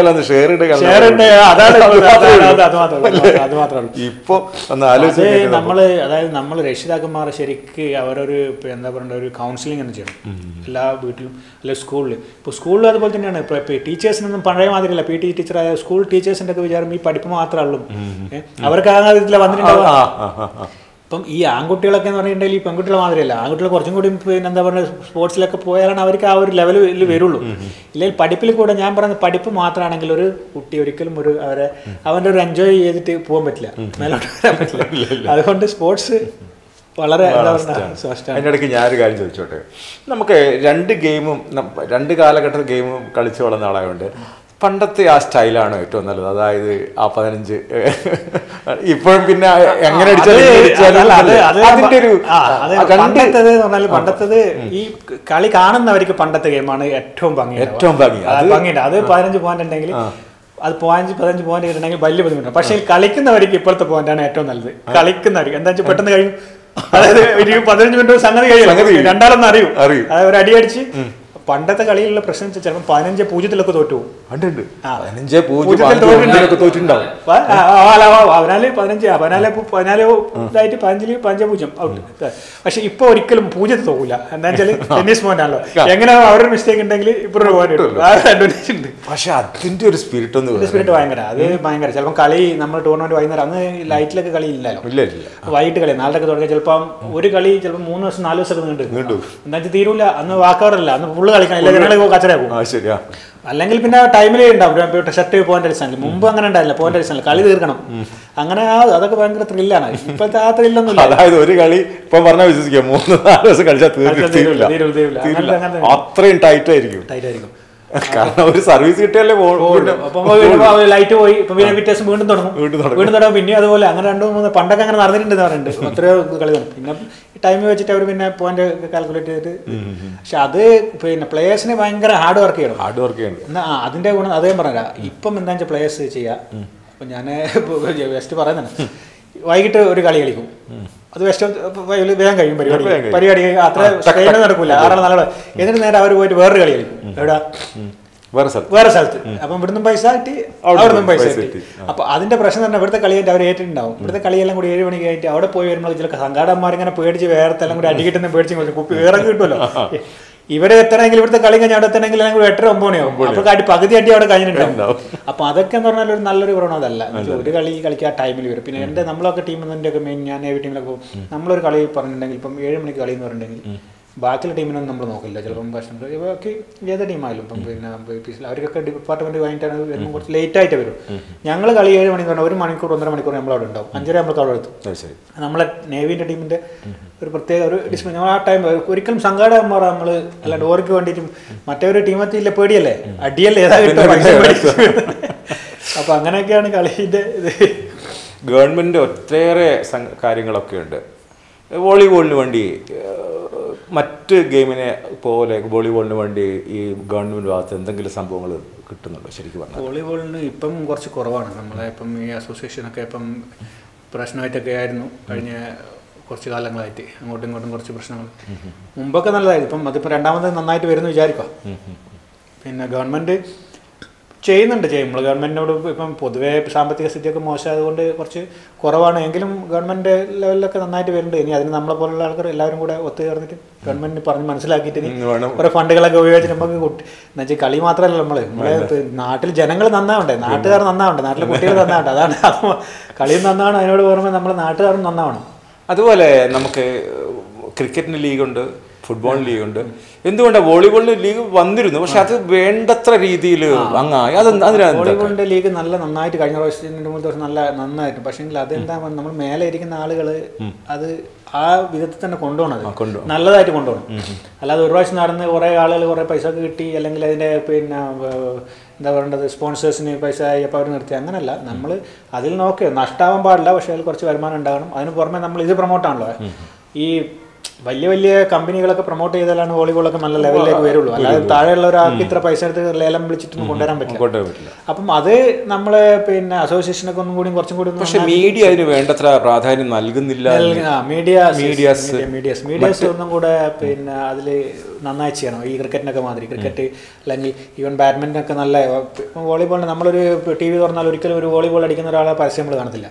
B: നമ്മൾ രക്ഷിതാക്കന്മാരെ ശരിക്ക് അവരൊരു എന്താ പറയുക ഒരു കൗൺസിലിംഗ് എന്ന് ചെയ്യണം എല്ലാ വീട്ടിലും അല്ലെങ്കിൽ സ്കൂളിൽ. ഇപ്പോൾ സ്കൂളിൽ അതുപോലെ തന്നെയാണ്. ഇപ്പോൾ ടീച്ചേഴ്സിനൊന്നും പഴയ മാതിരിയല്ല. PT ടീച്ചറായ സ്കൂൾ ടീച്ചേഴ്സിൻ്റെ ഒക്കെ വിചാരം ഈ പഠിപ്പ് മാത്രമേ ഉള്ളൂ, അവർക്ക് ആ വിധത്തിൽ വന്നിട്ടുണ്ടാവുക. ഇപ്പം ഈ ആൺകുട്ടികളൊക്കെ എന്ന് പറഞ്ഞിട്ടുണ്ടെങ്കിൽ ഈ പെൺകുട്ടികളെ മാതിരിയല്ല. ആൺകുട്ടികൾ കുറച്ചും കൂടി പിന്നെ എന്താ പറയുക സ്പോർട്സിലൊക്കെ പോയാലാണ് അവർക്ക് ആ ഒരു ലെവലിൽ വരുള്ളൂ. ഇല്ലെങ്കിൽ പഠിപ്പിൽ കൂടെ ഞാൻ പറയുന്നത് പഠിപ്പ് മാത്രമാണെങ്കിൽ ഒരു കുട്ടി ഒരിക്കലും അവൻ്റെ ഒരു എൻജോയ് ചെയ്തിട്ട് പോകാൻ പറ്റില്ല, മേലോട്ട് വരാൻ പറ്റില്ല. അതുകൊണ്ട് സ്പോർട്സ് വളരെ
A: അതിൻ്റെ ഇടയ്ക്ക് ഞാനൊരു കാര്യം ചോദിച്ചോട്ടെ. നമുക്ക് രണ്ട് കാലഘട്ടത്തിൽ ഗെയിമും കളിച്ചു വളർന്ന ആളായതുകൊണ്ട് പണ്ടത്തെ ആ സ്റ്റൈലാണ് ഏറ്റവും നല്ലത്. അതായത് ആ 15 ഇപ്പോഴും പിന്നെ എങ്ങനെ
B: പണ്ടത്തത് ഈ കളി കാണുന്നവർക്ക് പണ്ടത്തെ ഗെയിമാണ് ഏറ്റവും ഭംഗി. അത് 15 പോയിന്റ് ഉണ്ടെങ്കിൽ അത് 15 പോയിന്റ് കിട്ടണമെങ്കിൽ വലിയ ബുദ്ധിമുട്ടാണ്. പക്ഷേ കളിക്കുന്നവർക്ക് ഇപ്പോഴത്തെ പോയിന്റാണ് ഏറ്റവും നല്ലത്. കളിക്കുന്നവർക്ക് എന്താ വെച്ചാൽ പെട്ടെന്ന് കഴിയും. അതായത് ഒരു 15 മിനിറ്റ് സംഗതി കഴിയും, രണ്ടാളൊന്നും അറിയും. അതായത് ഒരു അടി അടിച്ച് പണ്ടത്തെ കളിയിലുള്ള പ്രശ്നം ചിലപ്പോൾ 15-0 തോറ്റു പോകും. ഇതായിട്ട് 15-0 ഔട്ട്. പക്ഷെ ഇപ്പൊ ഒരിക്കലും 0 തോക്കില്ല. എന്താ വെച്ചാൽ ടെന്നീസ് പോയിന്റ് ആണല്ലോ, എങ്ങനെ അവരുടെ മിസ്റ്റേക്ക് ഉണ്ടെങ്കിൽ ഇപ്പൊ അഡ്വാൻറ്റേജ് ഉണ്ട്.
A: പക്ഷെ അതിന്റെ ഒരു സ്പിരിറ്റ്
B: ഭയങ്കര ചിലപ്പോൾ കളി നമ്മൾ ടൂർണമെന്റ് വൈകുന്നേരം, അന്ന് ലൈറ്റിലൊക്കെ കളി ഇല്ലല്ലോ, വൈകിട്ട് കളി 4 തുടങ്ങി. ചിലപ്പോൾ ഒരു കളി ചിലപ്പോൾ 3 ദിവസം 4 ദിവസം നീണ്ടു. എന്താ വെച്ചാൽ തീരൂല. അന്ന് വാക്കവറല്ല, അന്ന് ഫുള്ള് കളിക്കാൻ കച്ചറയാക്കും. അല്ലെങ്കിൽ പിന്നെ ടൈമിൽ ഉണ്ടാവും ഷർട്ട് പോയിന്റ് അടിസ്ഥാനം. മുമ്പ് അങ്ങനെ ഉണ്ടായില്ല, പോയിന്റ് അടിസ്ഥാനം കളി തീർക്കണം. അങ്ങനെ അതൊക്കെ ഭയങ്കര ത്രില്ലാണ്. ഇപ്പോഴത്തെ ആ ത്രില്ലൊന്നും.
A: അതായത് ഒരു കളി ഇപ്പൊ പറഞ്ഞാൽ വിശ്വസിക്കാം 3-4 ദിവസം കളിച്ചാൽ അത്രയും ടൈറ്റ് ആയിരിക്കും. കാരണം ഒരു സർവീസ് കിട്ടിയല്ലേ
B: ലൈറ്റ് പോയി. ഇപ്പൊ പിന്നെ വ്യത്യാസം വീണ്ടും തുടങ്ങും. പിന്നെ അതുപോലെ അങ്ങനെ 2-3 പണ്ടൊക്കെ അങ്ങനെ നടന്നിട്ടുണ്ടെന്ന് പറയുന്നുണ്ട്. എത്രയോ കളി. പിന്നെ ടൈം വെച്ചിട്ട് അവർ പിന്നെ പോയിന്റ് കാൽക്കുലേറ്റ് ചെയ്തിട്ട്. പക്ഷെ അത് പിന്നെ പ്ലേയേഴ്സിന് ഭയങ്കര ഹാർഡ് വർക്ക് ചെയ്യണം. എന്നാൽ അതിന്റെ ഗുണം അതേ പറഞ്ഞാൽ ഇപ്പം എന്താ വെച്ചാൽ പ്ലേയേഴ്സ് ചെയ്യാം. അപ്പം ഞാൻ ജസ്റ്റ് പറയുന്നുണ്ട്, വൈകിട്ട് ഒരു കളി കളിക്കും, അത് വെസ്റ്റ് വേഗം കഴിയും പരിപാടി അത്ര സ്ട്രെയിൻ നടക്കില്ല, 6 എന്നിട്ട് നേരെ അവർ പോയിട്ട് വേറൊരു കളി കളിക്കും. എവിടെ? വേറെ സ്ഥലത്ത്. അപ്പം ഇവിടുന്ന് പൈസ കിട്ടി, അവിടുന്ന് പൈസ കിട്ടി. അപ്പൊ അതിന്റെ പ്രശ്നം തന്നെ ഇവിടുത്തെ കളിയായിട്ട് അവർ ഏറ്റിട്ടുണ്ടാവും. ഇവിടുത്തെ കളിയെല്ലാം കൂടി 7 മണിക്ക് കഴിഞ്ഞിട്ട് അവിടെ പോയി വരുമ്പോൾ ചില സംഘാടകന്മാരിങ്ങനെ പേടിച്ച് വേറെല്ലാം കൂടി അടികിട്ടുന്ന പേടിച്ച് കുപ്പി വേറെ കിട്ടുമല്ലോ. ഇവിടെ എത്തണമെങ്കിൽ ഇവിടുത്തെ കളി കഴിഞ്ഞാൽ അവിടെ എത്തണമെങ്കിൽ 8 9 മണിയാവും. അപ്പൊ പകുതി അടി അവിടെ കഴിഞ്ഞിട്ടുണ്ടാവും. അപ്പൊ അതൊക്കെ എന്ന് പറഞ്ഞാൽ ഒരു നല്ലൊരു പ്രവണതല്ല. ഒരു കളി കളിക്കാൻ ടൈമിൽ വരും. പിന്നെ നമ്മളൊക്കെ ടീം ഒക്കെ മെയിൻ ഞാൻ നേവി ടീമിലൊക്കെ പോകും. നമ്മളൊരു കളി പറഞ്ഞിട്ടുണ്ടെങ്കിൽ ഇപ്പം 7 മണിക്ക് കളി എന്ന് പറഞ്ഞിട്ടുണ്ടെങ്കിൽ ബാക്കിയുള്ള ടീമിനൊന്നും നമ്മൾ നോക്കില്ല. ചിലപ്പം ഭക്ഷണം ഇവർക്ക് ഏത് ടീമായാലും ഇപ്പം പിന്നെ അവർക്കൊക്കെ ഡിപ്പാർട്ട്മെന്റ് കഴിഞ്ഞിട്ടാണ് വരുമ്പോൾ കുറച്ച് ലേറ്റ് ആയിട്ട് വരും. ഞങ്ങൾ കളി 7 മണിക്ക് പറഞ്ഞാൽ 1 മണിക്കൂർ 1.5 മണിക്കൂർ നമ്മളവിടെ ഉണ്ടാവും. 5:30 ആകുമ്പോൾ അവിടെ എത്തും. നമ്മളെ നേവിന്റെ ടീമിന്റെ ഒരു പ്രത്യേക ഒരു ഡിസിപ്ലിൻ. നമ്മൾ ആ ടൈം ഒരിക്കലും സംഘാടകന്മാർ നമ്മൾ അല്ലാണ്ട് ഓർക്ക് വേണ്ടിയിട്ടും മറ്റേ ഒരു ടീമെത്തിയില്ല, പേടിയല്ലേ, അടിയല്ലേ, ഏതാ കിട്ടും. അപ്പൊ അങ്ങനെയൊക്കെയാണ് കളീന്റെ ഇത്.
A: ഗവൺമെന്റ് ഒട്ടേറെ കാര്യങ്ങളൊക്കെ ഉണ്ട്. വോളിബോളിന് വേണ്ടി മറ്റ് ഗെയിമിനെ പോലെ വോളിബോളിന് വേണ്ടി ഈ ഗവൺമെന്റ് ഭാഗത്ത് എന്തെങ്കിലും സംഭവങ്ങൾ കിട്ടുന്നുണ്ടോ? ശരിക്കും പറഞ്ഞാൽ
B: വോളിബോളിന് ഇപ്പം കുറച്ച് കുറവാണ്. നമ്മളെ ഇപ്പം ഈ അസോസിയേഷനൊക്കെ ഇപ്പം പ്രശ്നമായിട്ടൊക്കെ ആയിരുന്നു കഴിഞ്ഞ കുറച്ച് കാലങ്ങളായിട്ട്. അങ്ങോട്ടും ഇങ്ങോട്ടും കുറച്ച് പ്രശ്നങ്ങൾ. മുമ്പൊക്കെ നല്ലതായിരുന്നു. ഇപ്പം അതിപ്പോൾ രണ്ടാമത് നന്നായിട്ട് വരുന്നു വിചാരിക്കാം. പിന്നെ ഗവൺമെന്റ് ചെയ്യുന്നുണ്ട്. നമ്മൾ ഗവൺമെന്റിനോട് ഇപ്പം പൊതുവേ സാമ്പത്തിക സ്ഥിതിയൊക്കെ മോശമായതുകൊണ്ട് കുറച്ച് കുറവാണ്. എങ്കിലും ഗവൺമെന്റ് ലെവലിലൊക്കെ നന്നായിട്ട് വരുന്നുണ്ട്. ഇനി അതിന് നമ്മളെ പോലുള്ള ആൾക്കാർ എല്ലാവരും കൂടെ ഒത്തുചേർന്നിട്ട് ഗവൺമെന്റിന് പറഞ്ഞ് മനസ്സിലാക്കിയിട്ട് കുറെ ഫണ്ടുകളൊക്കെ ഉപയോഗിച്ചിട്ട് നമുക്ക് എന്ന് വെച്ചാൽ കളി മാത്രമല്ല, നമ്മളെ നാട്ടിൽ ജനങ്ങൾ നന്നാവണ്ടേ, നാട്ടുകാർ നന്നാവണ്ടേ, നാട്ടിലെ കുട്ടികൾ നന്നാവണ്ടേ. അതാണ് കളിയും നന്നാവണം. അതിനോട് പുറമെ നമ്മളെ നാട്ടുകാരും നന്നാവണം.
A: അതുപോലെ നമുക്ക് ക്രിക്കറ്റിന് ലീഗുണ്ട്, ഫുട്ബോളിന് ലീഗുണ്ട്. എന്തുകൊണ്ടാണ് വോളിബോളിന് ലീഗ് വന്നിരുന്നു, പക്ഷെ അത് വേണ്ടത്ര രീതിയിൽ അങ്ങായി.
B: വോളിബോളിന്റെ ലീഗ് നന്നായിട്ട് കഴിഞ്ഞ പ്രാവശ്യം 2-3 വർഷം നന്നായിട്ട്. പക്ഷേ അതെന്താ നമ്മൾ മേലെ ഇരിക്കുന്ന ആളുകൾ അത് ആ വിധത്തിൽ തന്നെ കൊണ്ടുപോകണം, നല്ലതായിട്ട് കൊണ്ടുപോകണം. അല്ലാതെ ഒരു പ്രാവശ്യം നടന്ന് കുറേ ആളുകൾ കുറേ പൈസ ഒക്കെ കിട്ടി, അല്ലെങ്കിൽ അതിന്റെ പിന്നെ എന്താ പറയേണ്ടത് സ്പോൺസേഴ്സിന് പൈസ ആയപ്പോൾ അവർ നിർത്തി, അങ്ങനെയല്ല. നമ്മൾ അതിൽ നോക്കുക, നഷ്ടമാവാൻ പാടില്ല, പക്ഷേ അതിൽ കുറച്ച് വരുമാനം ഉണ്ടാകണം. അതിന് പുറമെ നമ്മൾ ഇത് പ്രൊമോട്ടാണല്ലോ, ഈ വലിയ വലിയ കമ്പനികളൊക്കെ പ്രൊമോട്ട് ചെയ്താലാണ് വോളിബോളൊക്കെ നല്ല ലെവലിലേക്ക് വരുള്ളൂ. അല്ലാതെ താഴെയുള്ള ഒരാൾക്ക് ഇത്ര പൈസ എടുത്ത് ലേലം വിളിച്ചിട്ടൊന്നും കൊണ്ടുവരാൻ പറ്റില്ല. അപ്പം അത് നമ്മളെ പിന്നെ അസോസിയേഷനൊക്കെ ഒന്നും കൂടി കുറച്ചും കൂടി.
A: പക്ഷേ മീഡിയ അതിന് വേണ്ടത്ര പ്രാധാന്യം നൽകുന്നില്ല.
B: മീഡിയാസ് ഒന്നും കൂടെ പിന്നെ അതിൽ നന്നായി ചെയ്യണം. ഈ ക്രിക്കറ്റിനൊക്കെ മാതിരി ക്രിക്കറ്റ് അല്ലെങ്കിൽ ഈവൻ ബാഡ്മിൻ്റനൊക്കെ നല്ല. വോളിബോളിന് നമ്മളൊരു ടി വി തുറന്നാൽ ഒരിക്കലും ഒരു വോളിബോൾ അടിക്കുന്ന ഒരാളെ പരസ്യം നമ്മൾ കാണത്തില്ല.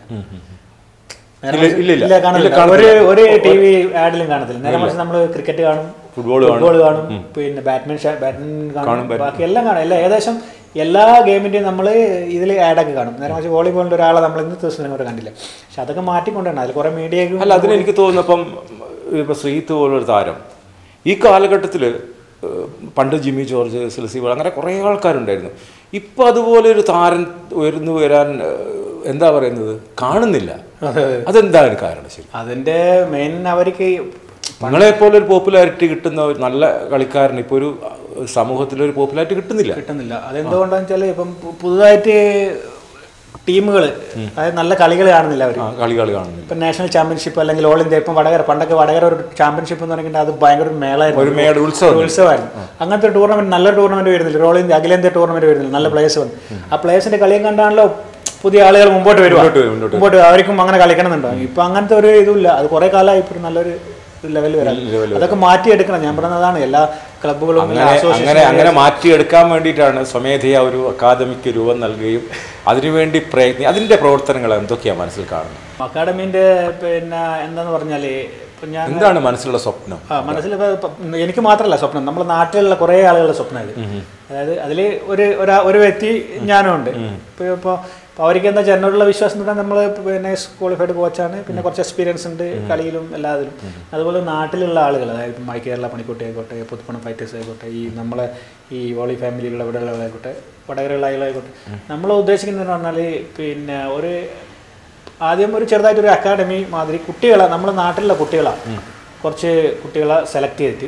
B: ഒരു ടി വി ആഡിലും കാണത്തില്ല. നേരെ മറിച്ച് നമ്മൾ ക്രിക്കറ്റ് കാണും, ഫുട്ബോൾ കാണും, പിന്നെ ബാഡ്മിൻ്റൺ കാണും, ബാക്കി എല്ലാം കാണും. ഏകദേശം എല്ലാ ഗെയിമിൻ്റെയും നമ്മൾ ഇതിൽ ആഡൊക്കെ കാണും. നേരെ മറിച്ച് വോളിബോളിൻ്റെ ഒരാളെ നമ്മൾ ഇന്നത്തെ ദിവസം കൂടെ കണ്ടില്ല. പക്ഷെ അതൊക്കെ മാറ്റിക്കൊണ്ടാണ് അതിൽ കുറേ മീഡിയ.
A: അല്ല, അതിനെനിക്ക് തോന്നുന്നപ്പം ഇപ്പോൾ ശ്രീത്ത് പോലൊരു താരം ഈ കാലഘട്ടത്തിൽ, പണ്ട് ജിമ്മി ജോർജ്, സിൽസി അങ്ങനെ കുറേ ആൾക്കാരുണ്ടായിരുന്നു. ഇപ്പം അതുപോലെ ഒരു താരം വരാൻ എന്താ പറയുന്നത് കാണുന്നില്ല. അതെന്താണ് കാരണം? ശരി,
B: അതിന്റെ മെയിൻ അവർക്ക്
A: നിങ്ങളെപ്പോലെ ഒരു പോപ്പുലാരിറ്റി കിട്ടുന്ന ഒരു നല്ല കളിക്കാരന് ഇപ്പോൾ ഒരു സമൂഹത്തിലൊരു പോപ്പുലാരിറ്റി കിട്ടുന്നില്ല.
B: അതെന്തുകൊണ്ടാന്ന് വെച്ചാൽ ഇപ്പം പുതുതായിട്ട് ടീമുകൾ, അതായത് നല്ല കളികൾ കാണുന്നില്ല. അവർ
A: കളികൾ കാണുന്നില്ല.
B: ഇപ്പം നാഷണൽ ചാമ്പ്യൻഷിപ്പ് അല്ലെങ്കിൽ ഓൾ ഇന്ത്യ, ഇപ്പം പണ്ടൊക്കെ വടകര ഒരു ചാമ്പ്യൻഷിപ്പ് എന്ന് പറഞ്ഞിട്ട് അത് ഭയങ്കര ഒരു മേളായിരുന്നു, ഉത്സവമായിരുന്നു. അങ്ങനത്തെ ഒരു ടൂർണമെന്റ്, നല്ല ടൂർണമെന്റ് വരുന്നില്ല. ഓൾ ഇന്ത്യ അഖിലേന്ത്യാ ടൂർണമെന്റ് വരുന്നില്ല, നല്ല പ്ലേയേഴ്സ് വന്നു. ആ പ്ലേയേഴ്സിന്റെ കളിയും കണ്ടാണല്ലോ പുതിയ ആളുകൾ മുമ്പോട്ട് അവർക്കും അങ്ങനെ കളിക്കണമെന്നുണ്ടോ. ഇപ്പൊ അങ്ങനത്തെ ഒരു ഇതുമില്ല. അത് കുറെ കാലമായി ഇപ്പോൾ നല്ലൊരു ലെവലിൽ വരാം. അതൊക്കെ മാറ്റിയെടുക്കണം. ഞാൻ പറഞ്ഞതാണ് എല്ലാ ക്ലബ്ബുകളും
A: അങ്ങനെ മാറ്റിയെടുക്കാൻ വേണ്ടിയിട്ടാണ് സ്വമേധയാ ഒരു അക്കാദമിക്ക് രൂപം നൽകുകയും അതിനുവേണ്ടി അതിന്റെ പ്രവർത്തനങ്ങൾ എന്തൊക്കെയാണ് മനസ്സിൽ കാണുന്നത്?
B: അക്കാദമിന്റെ പിന്നെ എന്താന്ന് പറഞ്ഞാല്
A: എന്താണ് മനസ്സിലുള്ള സ്വപ്നം?
B: മനസ്സിൽ എനിക്ക് മാത്രമല്ല സ്വപ്നം, നമ്മുടെ നാട്ടിലുള്ള കുറേ ആളുകളുടെ സ്വപ്നം ഇത്. അതായത് അതിൽ ഒരു വ്യക്തി ഞാനും ഉണ്ട്. ഇപ്പോൾ അവർക്ക് എന്താ വെച്ചാൽ എന്നോടുള്ള വിശ്വാസം എന്ന് പറഞ്ഞാൽ നമ്മൾ പിന്നെ ക്വാളിഫൈഡ് കോച്ചാണ്, പിന്നെ കുറച്ച് എക്സ്പീരിയൻസ് ഉണ്ട് കളിയിലും എല്ലാത്തിലും. അതുപോലെ നാട്ടിലുള്ള ആളുകൾ, അതായത് മൈ കേരള പണിക്കോട്ടെ ആയിക്കോട്ടെ, പുതുപ്പണം ഫൈറ്റേഴ്സ് ആയിക്കോട്ടെ, ഈ നമ്മളെ ഈ വോളി ഫാമിലിയിലുള്ള ഇവിടെ ഉള്ളതായിക്കോട്ടെ, വടകരയുള്ള ആളുകളായിക്കോട്ടെ, നമ്മൾ ഉദ്ദേശിക്കുന്നതെന്ന് പറഞ്ഞാൽ പിന്നെ ആദ്യം ഒരു ചെറുതായിട്ടൊരു അക്കാഡമി മാതിരി കുട്ടികളെ, നമ്മുടെ നാട്ടിലുള്ള കുട്ടികളാണ്, കുറച്ച് കുട്ടികളെ സെലക്ട് ചെയ്തിട്ട്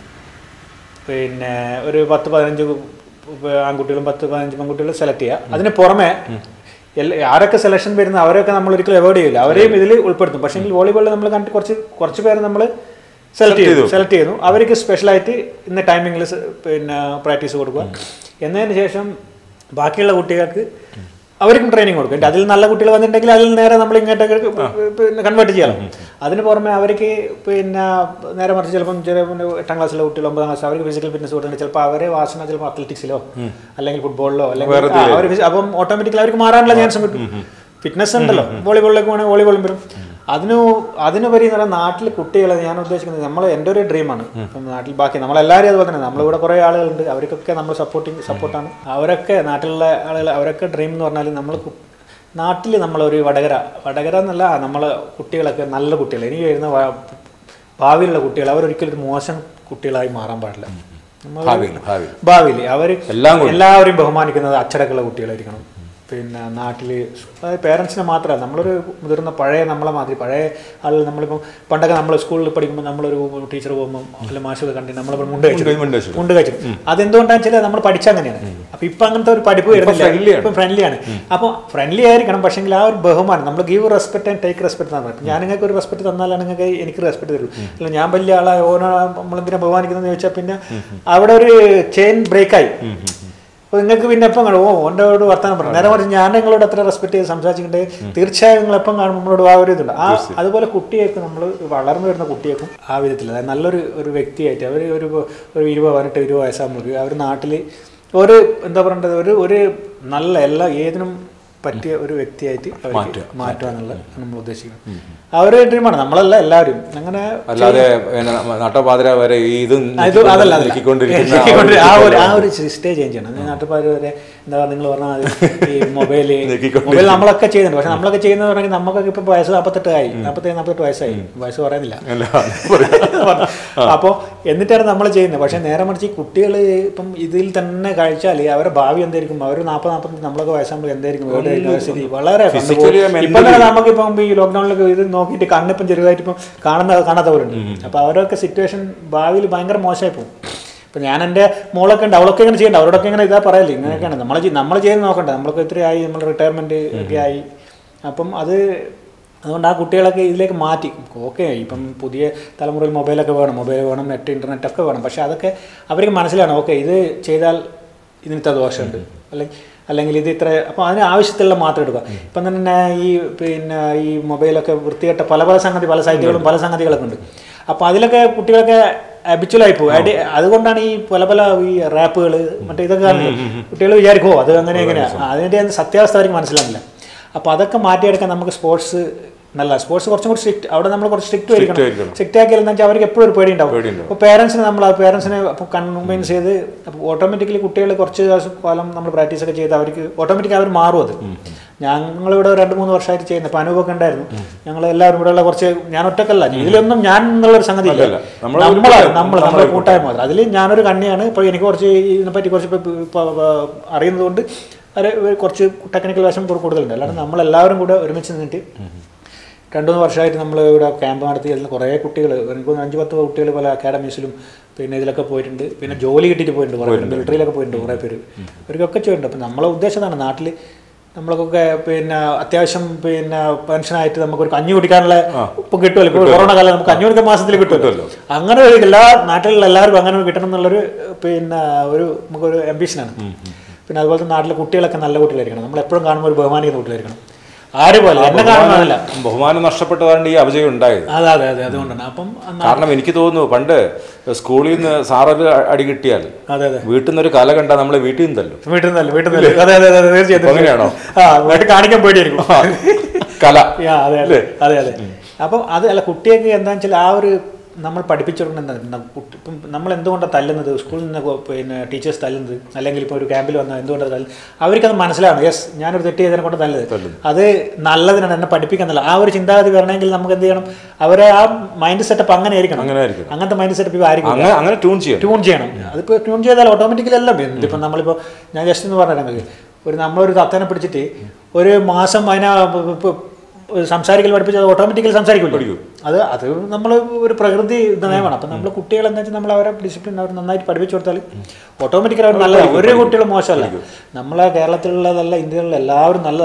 B: പിന്നെ ഒരു 10-15 ആൺകുട്ടികളും 10-15 പെൺകുട്ടികളും സെലക്ട് ചെയ്യുക. അതിന് പുറമെ ആരൊക്കെ സെലക്ഷൻ വരുന്ന അവരൊക്കെ നമ്മൾ ഒരിക്കലും അവോയ്ഡ് ചെയ്യില്ല, അവരെയും ഇതിൽ ഉൾപ്പെടുത്തും. പക്ഷേ വോളിബോളിൽ നമ്മൾ കണ്ടിട്ട് കുറച്ച് പേര് നമ്മൾ സെലക്ട് ചെയ്യുന്നു. അവർക്ക് സ്പെഷ്യലായിട്ട് ഇന്ന ടൈമിങ്ങിൽ പിന്നെ പ്രാക്ടീസ് കൊടുക്കുക. എന്നതിന് ശേഷം ബാക്കിയുള്ള കുട്ടികൾക്ക് അവർക്കും ട്രെയിനിങ് കൊടുക്കും. അതിൽ നല്ല കുട്ടികൾ വന്നിട്ടുണ്ടെങ്കിൽ അതിൽ നേരെ നമ്മൾ ഇങ്ങോട്ടൊക്കെ പിന്നെ കൺവേർട്ട് ചെയ്യണം. അതിന് പുറമെ അവർക്ക് പിന്നെ നേരെ മറിച്ച് ചിലപ്പം 8ാം ക്ലാസ്സിലെ കുട്ടികൾ 9ാം ക്ലാസ് അവർക്ക് ഫിസിക്കൽ ഫിറ്റ്നസ് കൊടുക്കുന്നത് ചിലപ്പോൾ അവരെ വാസന ചിലപ്പോൾ അത്ലറ്റിക്സിലോ അല്ലെങ്കിൽ ഫുട്ബോളിലോ അല്ലെങ്കിൽ അവർ അപ്പം ഓട്ടോമാറ്റിക്കലി അവർക്ക് മാറാനുള്ള ചാൻസും കിട്ടും. ഫിറ്റ്നസ് ഉണ്ടല്ലോ, വോളിബോളിലേക്ക് വേണമെങ്കിൽ വോളിബോളും വരും. അതിനുപരി എന്ന് പറഞ്ഞാൽ നാട്ടിൽ കുട്ടികളെ ഞാൻ ഉദ്ദേശിക്കുന്നത് എൻ്റെ ഒരു ഡ്രീമാണ്. ഇപ്പം നാട്ടിൽ ബാക്കി നമ്മളെല്ലാവരും അതുപോലെ തന്നെ നമ്മളിവിടെ കുറേ ആളുകളുണ്ട്, അവർക്കൊക്കെ നമ്മൾ സപ്പോർട്ടാണ്. അവരൊക്കെ നാട്ടിലുള്ള ആളുകൾ അവരൊക്കെ ഡ്രീം എന്ന് പറഞ്ഞാൽ നമ്മൾ നാട്ടിൽ നമ്മളൊരു വടകര എന്നല്ല, നമ്മൾ കുട്ടികളൊക്കെ നല്ല കുട്ടികൾ, ഇനി വരുന്ന ഭാവിയിലുള്ള കുട്ടികൾ അവരൊരിക്കലും ഒരു മോശം കുട്ടികളായി മാറാൻ പാടില്ല. ഭാവിയിൽ അവർ എല്ലാവരും ബഹുമാനിക്കുന്നത് അച്ചടക്കമുള്ള കുട്ടികളായിരിക്കണം. പിന്നെ നാട്ടിൽ അതായത് പേരൻസിനെ മാത്രമല്ല, നമ്മളൊരു മുതിർന്ന പഴയ നമ്മളെ മാതിരി പഴയ ആളുകൾ നമ്മളിപ്പം പണ്ടൊക്കെ നമ്മൾ സ്കൂളിൽ പഠിക്കുമ്പോൾ നമ്മളൊരു ടീച്ചർ പോകുമ്പോൾ അല്ല മാഷൊക്കെ കണ്ടിട്ട് നമ്മളിപ്പോൾ മുണ്ട് കഴിച്ചിട്ട് അതെന്തുകൊണ്ടാണെന്ന് വെച്ചാൽ നമ്മൾ പഠിച്ചാൽ അങ്ങനെയാണ്. അപ്പോൾ ഇപ്പം അങ്ങനത്തെ ഒരു പഠിപ്പ് വരുന്നില്ല, ഇപ്പം ഫ്രണ്ട്ലിയാണ്. അപ്പോൾ ഫ്രണ്ട്ലി ആയിരിക്കണം, പക്ഷേങ്കിൽ ആ ഒരു ബഹുമാനം നമ്മൾ give respect and take respect എന്നാണ്. ഇപ്പം ഞാൻ നിങ്ങൾക്ക് ഒരു റെസ്പെക്ട് തന്നാലാണ് നിങ്ങൾക്ക് എനിക്ക് റെസ്പെക്ട് തരുള്ളൂ. അല്ല ഞാൻ വലിയ ആളായ ഓരോ നമ്മളെന്തിനാ ബഹുമാനിക്കുന്നതെന്ന് ചോദിച്ചാൽ പിന്നെ അവിടെ ഒരു ചെയിൻ ബ്രേക്കായി. അപ്പോൾ നിങ്ങൾക്ക് പിന്നെ എപ്പം കാണും ഓൻ്റെ വർത്തമാനം പറഞ്ഞു നേരെ മറിച്ച് ഞാൻ നിങ്ങളോട് എത്ര റെസ്പെക്ട് ചെയ്ത് സംസാരിച്ചിട്ടുണ്ട്, തീർച്ചയായും നിങ്ങൾ എപ്പം കാണും നമ്മളോട് ആ ഒരു ഇതുണ്ട്. അതുപോലെ കുട്ടിയേക്കും നമ്മൾ വളർന്നു വരുന്ന കുട്ടിയേക്കും ആ വിധത്തിൽ അതായത് നല്ലൊരു വ്യക്തിയായിട്ട് അവർ ഒരു 18-20 വയസ്സാകുമ്പോൾ അവർ നാട്ടിൽ ഒരു എന്താ പറയേണ്ടത് ഒരു നല്ല ഏതിനും പറ്റിയ ഒരു വ്യക്തിയായിട്ട് മാറ്റുക എന്നുള്ളത് നമ്മൾ ഉദ്ദേശിക്കുന്നത്. ആ ഒരു ഡ്രീമാണ്. നമ്മളല്ല എല്ലാവരും അങ്ങനെ
A: അല്ലാതെ നട്ടപാതിര വരെ
B: ആ ഒരു സ്റ്റേജ് ചേഞ്ച് ചെയ്യണം. നട്ടപാതിര വരെ എന്താ നിങ്ങൾ പറഞ്ഞാൽ ഈ മൊബൈൽ നമ്മളൊക്കെ ചെയ്യുന്നുണ്ട്. പക്ഷെ നമ്മളൊക്കെ ചെയ്യുന്നത് പറഞ്ഞാൽ നമുക്കൊക്കെ ഇപ്പം വയസ്സ് 47 വയസ്സായി, വയസ്സ് പറയുന്നില്ല. അപ്പോൾ എന്നിട്ടാണ് നമ്മൾ ചെയ്യുന്നത്. പക്ഷെ നേരെ മറിച്ച് ഈ കുട്ടികൾ ഇപ്പം ഇതിൽ തന്നെ കഴിച്ചാൽ അവരുടെ ഭാവി എന്തായിരിക്കും, അവർ 40-45 നമ്മളൊക്കെ വയസ്സാകുമ്പോൾ എന്തായിരിക്കും വളരെ ഇപ്പം തന്നെ നമുക്കിപ്പം ഈ ലോക്ക്ഡൌണിലൊക്കെ ഇത് നോക്കിയിട്ട് കണ്ണിപ്പം ചെറുതായിട്ട് ഇപ്പം കാണാത്തവരുണ്ട്. അപ്പോൾ അവരൊക്കെ സിറ്റുവേഷൻ ഭാവിയിൽ ഭയങ്കര മോശമായി പോകും. ഇപ്പം ഞാൻ എൻ്റെ മോളൊക്കെ ഉണ്ട്, അവളൊക്കെ ഇങ്ങനെ ചെയ്യണ്ട, അവരോടൊക്കെ ഇങ്ങനെ ഇതാ പറയല്ലേ, ഇങ്ങനെയൊക്കെയാണ് നമ്മൾ ചെയ്ത് നോക്കണ്ട. നമ്മളൊക്കെ ഇത്രയായി, നമ്മൾ റിട്ടയർമെൻറ്റ് ഒക്കെ ആയി. അപ്പം അതുകൊണ്ട് ആ കുട്ടികളൊക്കെ ഇതിലേക്ക് മാറ്റി. ഓക്കെ ഇപ്പം പുതിയ തലമുറയിൽ മൊബൈൽ വേണം, നെറ്റ് ഇൻ്റർനെറ്റ് ഒക്കെ വേണം. പക്ഷേ അതൊക്കെ അവർക്ക് മനസ്സിലാണ്. ഓക്കെ ഇത് ചെയ്താൽ ഇതിനത്തെ ദോഷമുണ്ട്, അല്ലെങ്കിൽ ഇത് ഇത്ര, അപ്പോൾ അതിന് ആവശ്യത്തിലുള്ള മാത്രം എടുക്കുക. ഇപ്പം തന്നെ ഈ മൊബൈലൊക്കെ വൃത്തികെട്ട പല സംഗതികളൊക്കെ ഉണ്ട്. അപ്പോൾ അതിലൊക്കെ കുട്ടികളൊക്കെ അബിച്വലായി പോകും. അതുകൊണ്ടാണ് ഈ ഈ റാപ്പുകൾ മറ്റേ ഇതൊക്കെ കാണുന്നത്. കുട്ടികൾ വിചാരിക്കുമോ അത് എങ്ങനെയാണ്, അതിൻ്റെ സത്യാവസ്ഥ അവർക്ക് മനസ്സിലാവില്ല. അപ്പോൾ അതൊക്കെ മാറ്റിയെടുക്കാൻ നമുക്ക് സ്പോർട്സ് കുറച്ചും കൂടി സ്ട്രിക്റ്റ്, അവിടെ നമ്മൾ കുറച്ച് സ്ട്രിക്റ്റ് ആയിരിക്കണം. സ്ട്രിക്റ്റ് ആക്കിയാൽ എന്ന് വെച്ചാൽ അവർക്ക് എപ്പോഴും ഒരു പേടി ഉണ്ടാവും. അപ്പോൾ പേരൻസിനെ അപ്പോൾ കൺവിൻസ് ചെയ്ത് അപ്പോൾ ഓട്ടോമാറ്റിക്കലി കുട്ടികൾ കുറച്ച് കാലം നമ്മൾ പ്രാക്ടീസൊക്കെ ചെയ്ത് അവർക്ക് ഓട്ടോമാറ്റിക്കലി അവർ മാറും. അത് ഞങ്ങളിവിടെ 2-3 വർഷമായിട്ട് ചെയ്യുന്നത്. ഇപ്പോൾ അനുഭവമൊക്കെ ഉണ്ടായിരുന്നു. ഞങ്ങൾ എല്ലാവരും ഇവിടെ ഉള്ള കുറച്ച്, ഞാൻ ഒറ്റക്കല്ല, ഇതിലൊന്നും ഞാൻ എന്നുള്ളൊരു സംഗതി ഇല്ല, നമ്മുടെ കൂട്ടായ്മ മാത്രം. അതിൽ ഞാനൊരു കണ്ണിയാണ്. ഇപ്പോൾ എനിക്ക് കുറച്ച് ഇതിനെപ്പറ്റി കുറച്ച് അറിയുന്നത് കൊണ്ട് അത് കുറച്ച് ടെക്നിക്കൽ വശം കൂടുതലുണ്ട്. അല്ലാണ്ട് നമ്മളെല്ലാവരും കൂടെ ഒരുമിച്ച് നിന്നിട്ട് 2-3 വർഷമായിട്ട് നമ്മൾ ഇവിടെ ക്യാമ്പ് നടത്തി. അതിൽ കുറേ കുട്ടികൾ, എനിക്ക് 5-10 കുട്ടികൾ പല അക്കാഡമീസിലും പിന്നെ ഇതിലൊക്കെ പോയിട്ടുണ്ട്. പിന്നെ ജോലി കിട്ടിയിട്ട് പോയിട്ടുണ്ട്, കുറേ മിലിറ്ററിയിലൊക്കെ പോയിട്ടുണ്ട്, കുറേ പേര് അവർക്കൊക്കെ ചെയ്യുന്നുണ്ട്. അപ്പം നമ്മളെ ഉദ്ദേശമാണ് നാട്ടിൽ നമ്മൾക്കൊക്കെ പിന്നെ അത്യാവശ്യം പിന്നെ പെൻഷനായിട്ട് നമുക്കൊരു കഞ്ഞി കുടിക്കാനുള്ള ഇപ്പം കിട്ടുമല്ലോ. ഇപ്പോൾ കൊറോണ കാലം നമുക്ക് 500 മാസത്തിൽ കിട്ടുമല്ലോ. അങ്ങനെ എല്ലാ നാട്ടിലുള്ള എല്ലാവർക്കും അങ്ങനെ കിട്ടണം എന്നുള്ളൊരു നമുക്കൊരു ആംബിഷനാണ്. പിന്നെ അതുപോലെ തന്നെ നാട്ടിലെ കുട്ടികളൊക്കെ നല്ല കുട്ടികളായിരിക്കണം. നമ്മളെപ്പോഴും കാണുമ്പോൾ ഒരു ബഹുമാനിക്കുന്ന കുട്ടികളായിരിക്കണം. ആരുപോലെ എന്നെ കാണുന്നതല്ല,
A: ബഹുമാനം നഷ്ടപ്പെട്ടതാണ് ഈ അപജയം ഉണ്ടായത്.
B: അതെ അതുകൊണ്ടാണ്. അപ്പം
A: കാരണം എനിക്ക് തോന്നുന്നു പണ്ട് സ്കൂളിൽ നിന്ന് സാറൊരു അടി കിട്ടിയാൽ വീട്ടിൽ നിന്നൊരു കല കണ്ടാൽ നമ്മളെ വീട്ടിൽ നിന്നല്ലോ.
B: തീർച്ചയായിട്ടും അങ്ങനെയാണോ? കാണിക്കാൻ പേടിയായിരിക്കും
A: കല.
B: അതെ. അപ്പം കുട്ടിയൊക്കെ എന്താണെന്ന് വെച്ചാൽ ആ ഒരു നമ്മൾ പഠിപ്പിച്ചുകൊടുക്കുന്നത് എന്താ, ഇപ്പം നമ്മൾ എന്തുകൊണ്ടാണ് തല്ലുന്നത്, സ്കൂളിൽ നിന്ന് പിന്നെ ടീച്ചേഴ്സ് തല്ലുന്നത്, അല്ലെങ്കിൽ ഇപ്പോൾ ഒരു ക്യാമ്പിൽ വന്നാൽ എന്തുകൊണ്ടാണ് തല്ലുന്നത്, അവർക്കത് മനസ്സിലാണ്. യെസ് ഞാനൊരു തെറ്റ് ചെയ്തതിനെ കൊണ്ട് തല്ലുന്നത്, അത് നല്ലതിനാണ്, എന്നെ പഠിപ്പിക്കുന്നില്ല. ആ ഒരു ചിന്താഗതി വരണമെങ്കിൽ നമുക്ക് എന്ത് ചെയ്യണം, അവരെ ആ മൈൻഡ് സെറ്റപ്പ് അങ്ങനെ ആയിരിക്കണം. അങ്ങനത്തെ മൈൻഡ് സെറ്റപ്പ് ഇപ്പോൾ ആയിരിക്കും അങ്ങനെ ട്യൂൺ ചെയ്യണം. അതിപ്പോൾ ട്യൂൺ ചെയ്താൽ ഓട്ടോമാറ്റിക്കലി എല്ലാം വരും. ഇതിപ്പം നമ്മളിപ്പോൾ ഞാൻ ജസ്റ്റ് എന്ന് പറഞ്ഞാൽ നമുക്ക് നമ്മളൊരു തത്തേനെ പിടിച്ചിട്ട് ഒരു മാസം അതിനെ സംസാരിക്കൽ പഠിപ്പിച്ചത് ഓട്ടോമാറ്റിക്കലി സംസാരിക്കും. അത് നമ്മൾ ഒരു പ്രകൃതി നയമാണ്. അപ്പം നമ്മൾ കുട്ടികൾ എന്താ വെച്ചാൽ നമ്മൾ അവരെ ഡിസിപ്ലിൻ അവർ നന്നായിട്ട് പഠിപ്പിച്ചു കൊടുത്താൽ ഓട്ടോമാറ്റിക്കലി അവർ നല്ലതാണ്. ഒരു കുട്ടികളും മോശമല്ല. നമ്മളെ കേരളത്തിലുള്ളതല്ല, ഇന്ത്യയിലുള്ള എല്ലാവരും നല്ലതാണ്.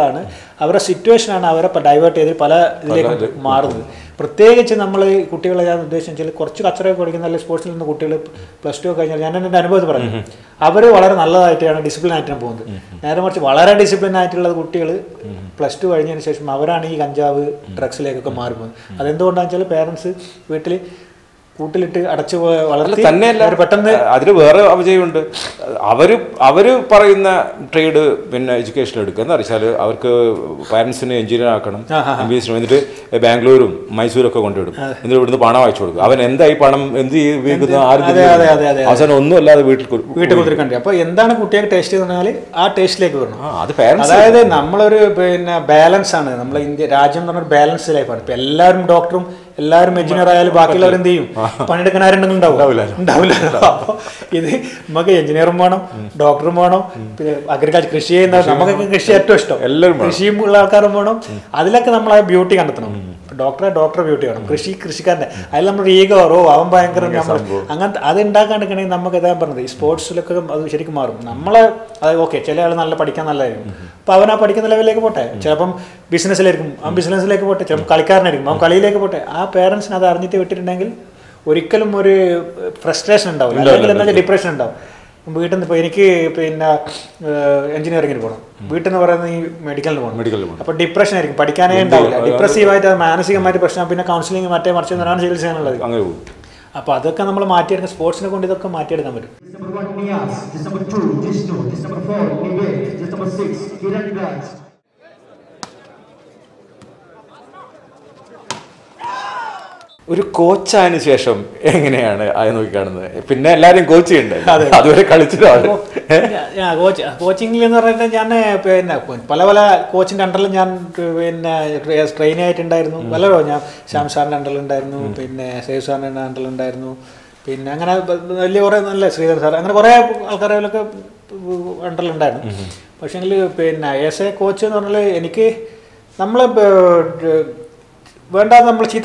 B: അവരുടെ സിറ്റുവേഷനാണ് അവരെ ഡൈവേർട്ട് ചെയ്ത് പല ഇതിലേക്ക് മാറുന്നത്. പ്രത്യേകിച്ച് നമ്മൾ കുട്ടികളെ ഞാൻ ഉദ്ദേശിച്ചാൽ കുറച്ച് കച്ചറയൊക്കെ പഠിക്കുന്ന അല്ലെങ്കിൽ സ്പോർട്സിൽ നിന്ന് കുട്ടികൾ +2 ഒക്കെ കഴിഞ്ഞാൽ ഞാൻ എൻ്റെ അനുഭവത്തിൽ പറഞ്ഞു അവർ വളരെ നല്ലതായിട്ടാണ് ഡിസിപ്ലിൻ ആയിട്ടാണ് പോകുന്നത്. നേരെ മറിച്ച് വളരെ ഡിസിപ്ലിൻ ആയിട്ടുള്ള കുട്ടികൾ +2 കഴിഞ്ഞതിന് ശേഷം അവരാണ് ഈ കഞ്ചാവ് ഡ്രഗ്സിലേക്കൊക്കെ മാറിപ്പോകുന്നത്. അതെന്തുകൊണ്ടാണെന്ന് വെച്ചാൽ പേരൻസ് വീട്ടിൽ കൂട്ടിലിട്ട് അടച്ചു വളർത്തി
A: തന്നെയല്ല പെട്ടെന്ന് അതിന് വേറെ അപജയമുണ്ട്. അവര് പറയുന്ന ട്രേഡ് പിന്നെ എഡ്യൂക്കേഷൻ എടുക്കുക എന്ന് വെച്ചാൽ അവർക്ക് പാരൻസിനെ എഞ്ചിനീയർ ആക്കണം, MBA എന്നിട്ട് ബാംഗ്ലൂരും മൈസൂരൊക്കെ കൊണ്ടുവിടും. എന്നിട്ട് ഇവിടുന്ന് പണം അയച്ചു കൊടുക്കും. അവൻ എന്തായി പണം എന്ത് ഉപയോഗിക്കുന്ന അവസാനം ഒന്നും അല്ലാതെ വീട്ടിൽ
B: കൊടുത്തിട്ടുണ്ട്. അപ്പൊ എന്താണ് കുട്ടിയെ ടേസ്റ്റ് ചെയ്ത് പറഞ്ഞാൽ ആ ടേസ്റ്റിലേക്ക് വരണം. അതായത് നമ്മളൊരു പിന്നെ ബാലൻസ് ആണ്. നമ്മളെ ഇന്ത്യ രാജ്യം എന്ന് പറഞ്ഞൊരു ബാലൻസ് ലൈഫാണ്. ഇപ്പൊ എല്ലാവരും ഡോക്ടറും എല്ലാവരും എഞ്ചിനീയർ ആയാലും ബാക്കിയുള്ളവർ എന്ത് ചെയ്യും? പണിയെടുക്കാൻ ആരുണ്ടെങ്കിലും ഉണ്ടാവില്ല. അപ്പോൾ ഇത് നമുക്ക് എഞ്ചിനീയറും വേണം, ഡോക്ടറും വേണം, പിന്നെ അഗ്രികൾച്ചർ കൃഷി ചെയ്യുന്ന നമുക്കൊക്കെ കൃഷി ഏറ്റവും ഇഷ്ടം, കൃഷിയും ഉള്ള ആൾക്കാരും വേണം. അതിലൊക്കെ നമ്മൾ ആ ബ്യൂട്ടി കണ്ടെത്തണം. ഡോക്ടർ ബ്യൂട്ടി വേണം, കൃഷിക്കാരൻ്റെ അതിൽ നമ്മൾ ഈഗോ അവൻ ഭയങ്കര നമ്മൾ അങ്ങനത്തെ അത് ഉണ്ടാക്കാണ്ടിരിക്കണമെങ്കിൽ നമുക്ക് ഇതാ പറഞ്ഞത് ഈ സ്പോർട്സിലൊക്കെ അത് ശരിക്കും മാറും. നമ്മളെ അത് ഓക്കെ ചില ആൾ നല്ല പഠിക്കാൻ നല്ലതായിരിക്കും, അപ്പോൾ അവൻ ആ പഠിക്കുന്ന ലെവലിലേക്ക് പോട്ടെ, ചിലപ്പം ബിസിനസ്സിലായിരിക്കും, ആ ബിസിനസ്സിലേക്ക് പോട്ടെ, ചിലപ്പോൾ കളിക്കാരനായിരിക്കും, അവൻ കളിയിലേക്ക് പോട്ടെ. ആ പേരൻസിന് അത് അറിഞ്ഞിട്ട് വിട്ടിട്ടുണ്ടെങ്കിൽ ഒരിക്കലും ഒരു ഫ്രസ്ട്രേഷൻ ഉണ്ടാവില്ല, അല്ലെങ്കിൽ എന്താ ഡിപ്രഷൻ ഉണ്ടാവും. വീട്ടിൽ നിന്ന് ഇപ്പോൾ എനിക്ക് പിന്നെ എഞ്ചിനീയറിംഗിന് പോകണം, വീട്ടിൽ നിന്ന് പറയുന്നത് ഈ മെഡിക്കലിന് പോകണം, അപ്പോൾ ഡിപ്രഷൻ ആയിരിക്കും, പഠിക്കാനേ ഉണ്ടാവില്ല, ഡിപ്രസീവായിട്ട് അത് മാനസികമായിട്ട് പ്രശ്നം, പിന്നെ കൗൺസിലിംഗ് മറ്റേ മറിച്ച് എന്നാണ് ചികിത്സയാണുള്ളത്. അപ്പോൾ അതൊക്കെ നമ്മൾ മാറ്റിയെടുക്കാൻ സ്പോർട്സിനെ കൊണ്ട് ഇതൊക്കെ മാറ്റിയെടുക്കാൻ പറ്റും.
A: ഒരു കോച്ചായതിനു ശേഷം എങ്ങനെയാണ് അത് നോക്കി കാണുന്നത്? പിന്നെ എല്ലാവരും കോച്ച് ചെയ്യണ്ടേ, അതുവരെ കളിച്ചതാണ്.
B: കോച്ചിങ്ങിൽ എന്ന് പറഞ്ഞിട്ട് ഞാൻ പിന്നെ പല കോച്ചിൻ്റെ അണ്ടറിൽ ഞാൻ പിന്നെ ട്രെയിനി ആയിട്ടുണ്ടായിരുന്നു. പലരോ ഞാൻ ശ്യാം സാറിൻ്റെ അണ്ടറിലുണ്ടായിരുന്നു, പിന്നെ സേവ് സാറിൻ്റെ അണ്ടറിലുണ്ടായിരുന്നു, പിന്നെ അങ്ങനെ വലിയ കുറേ നല്ല ശ്രീധർ സാർ, അങ്ങനെ കുറേ ആൾക്കാരൊക്കെ അണ്ടറിലുണ്ടായിരുന്നു. പക്ഷേങ്കിൽ പിന്നെ ആസ് എ കോച്ച് എന്ന് പറഞ്ഞാൽ എനിക്ക് നമ്മൾ വേണ്ടാതെ നമ്മൾ ചീത്ത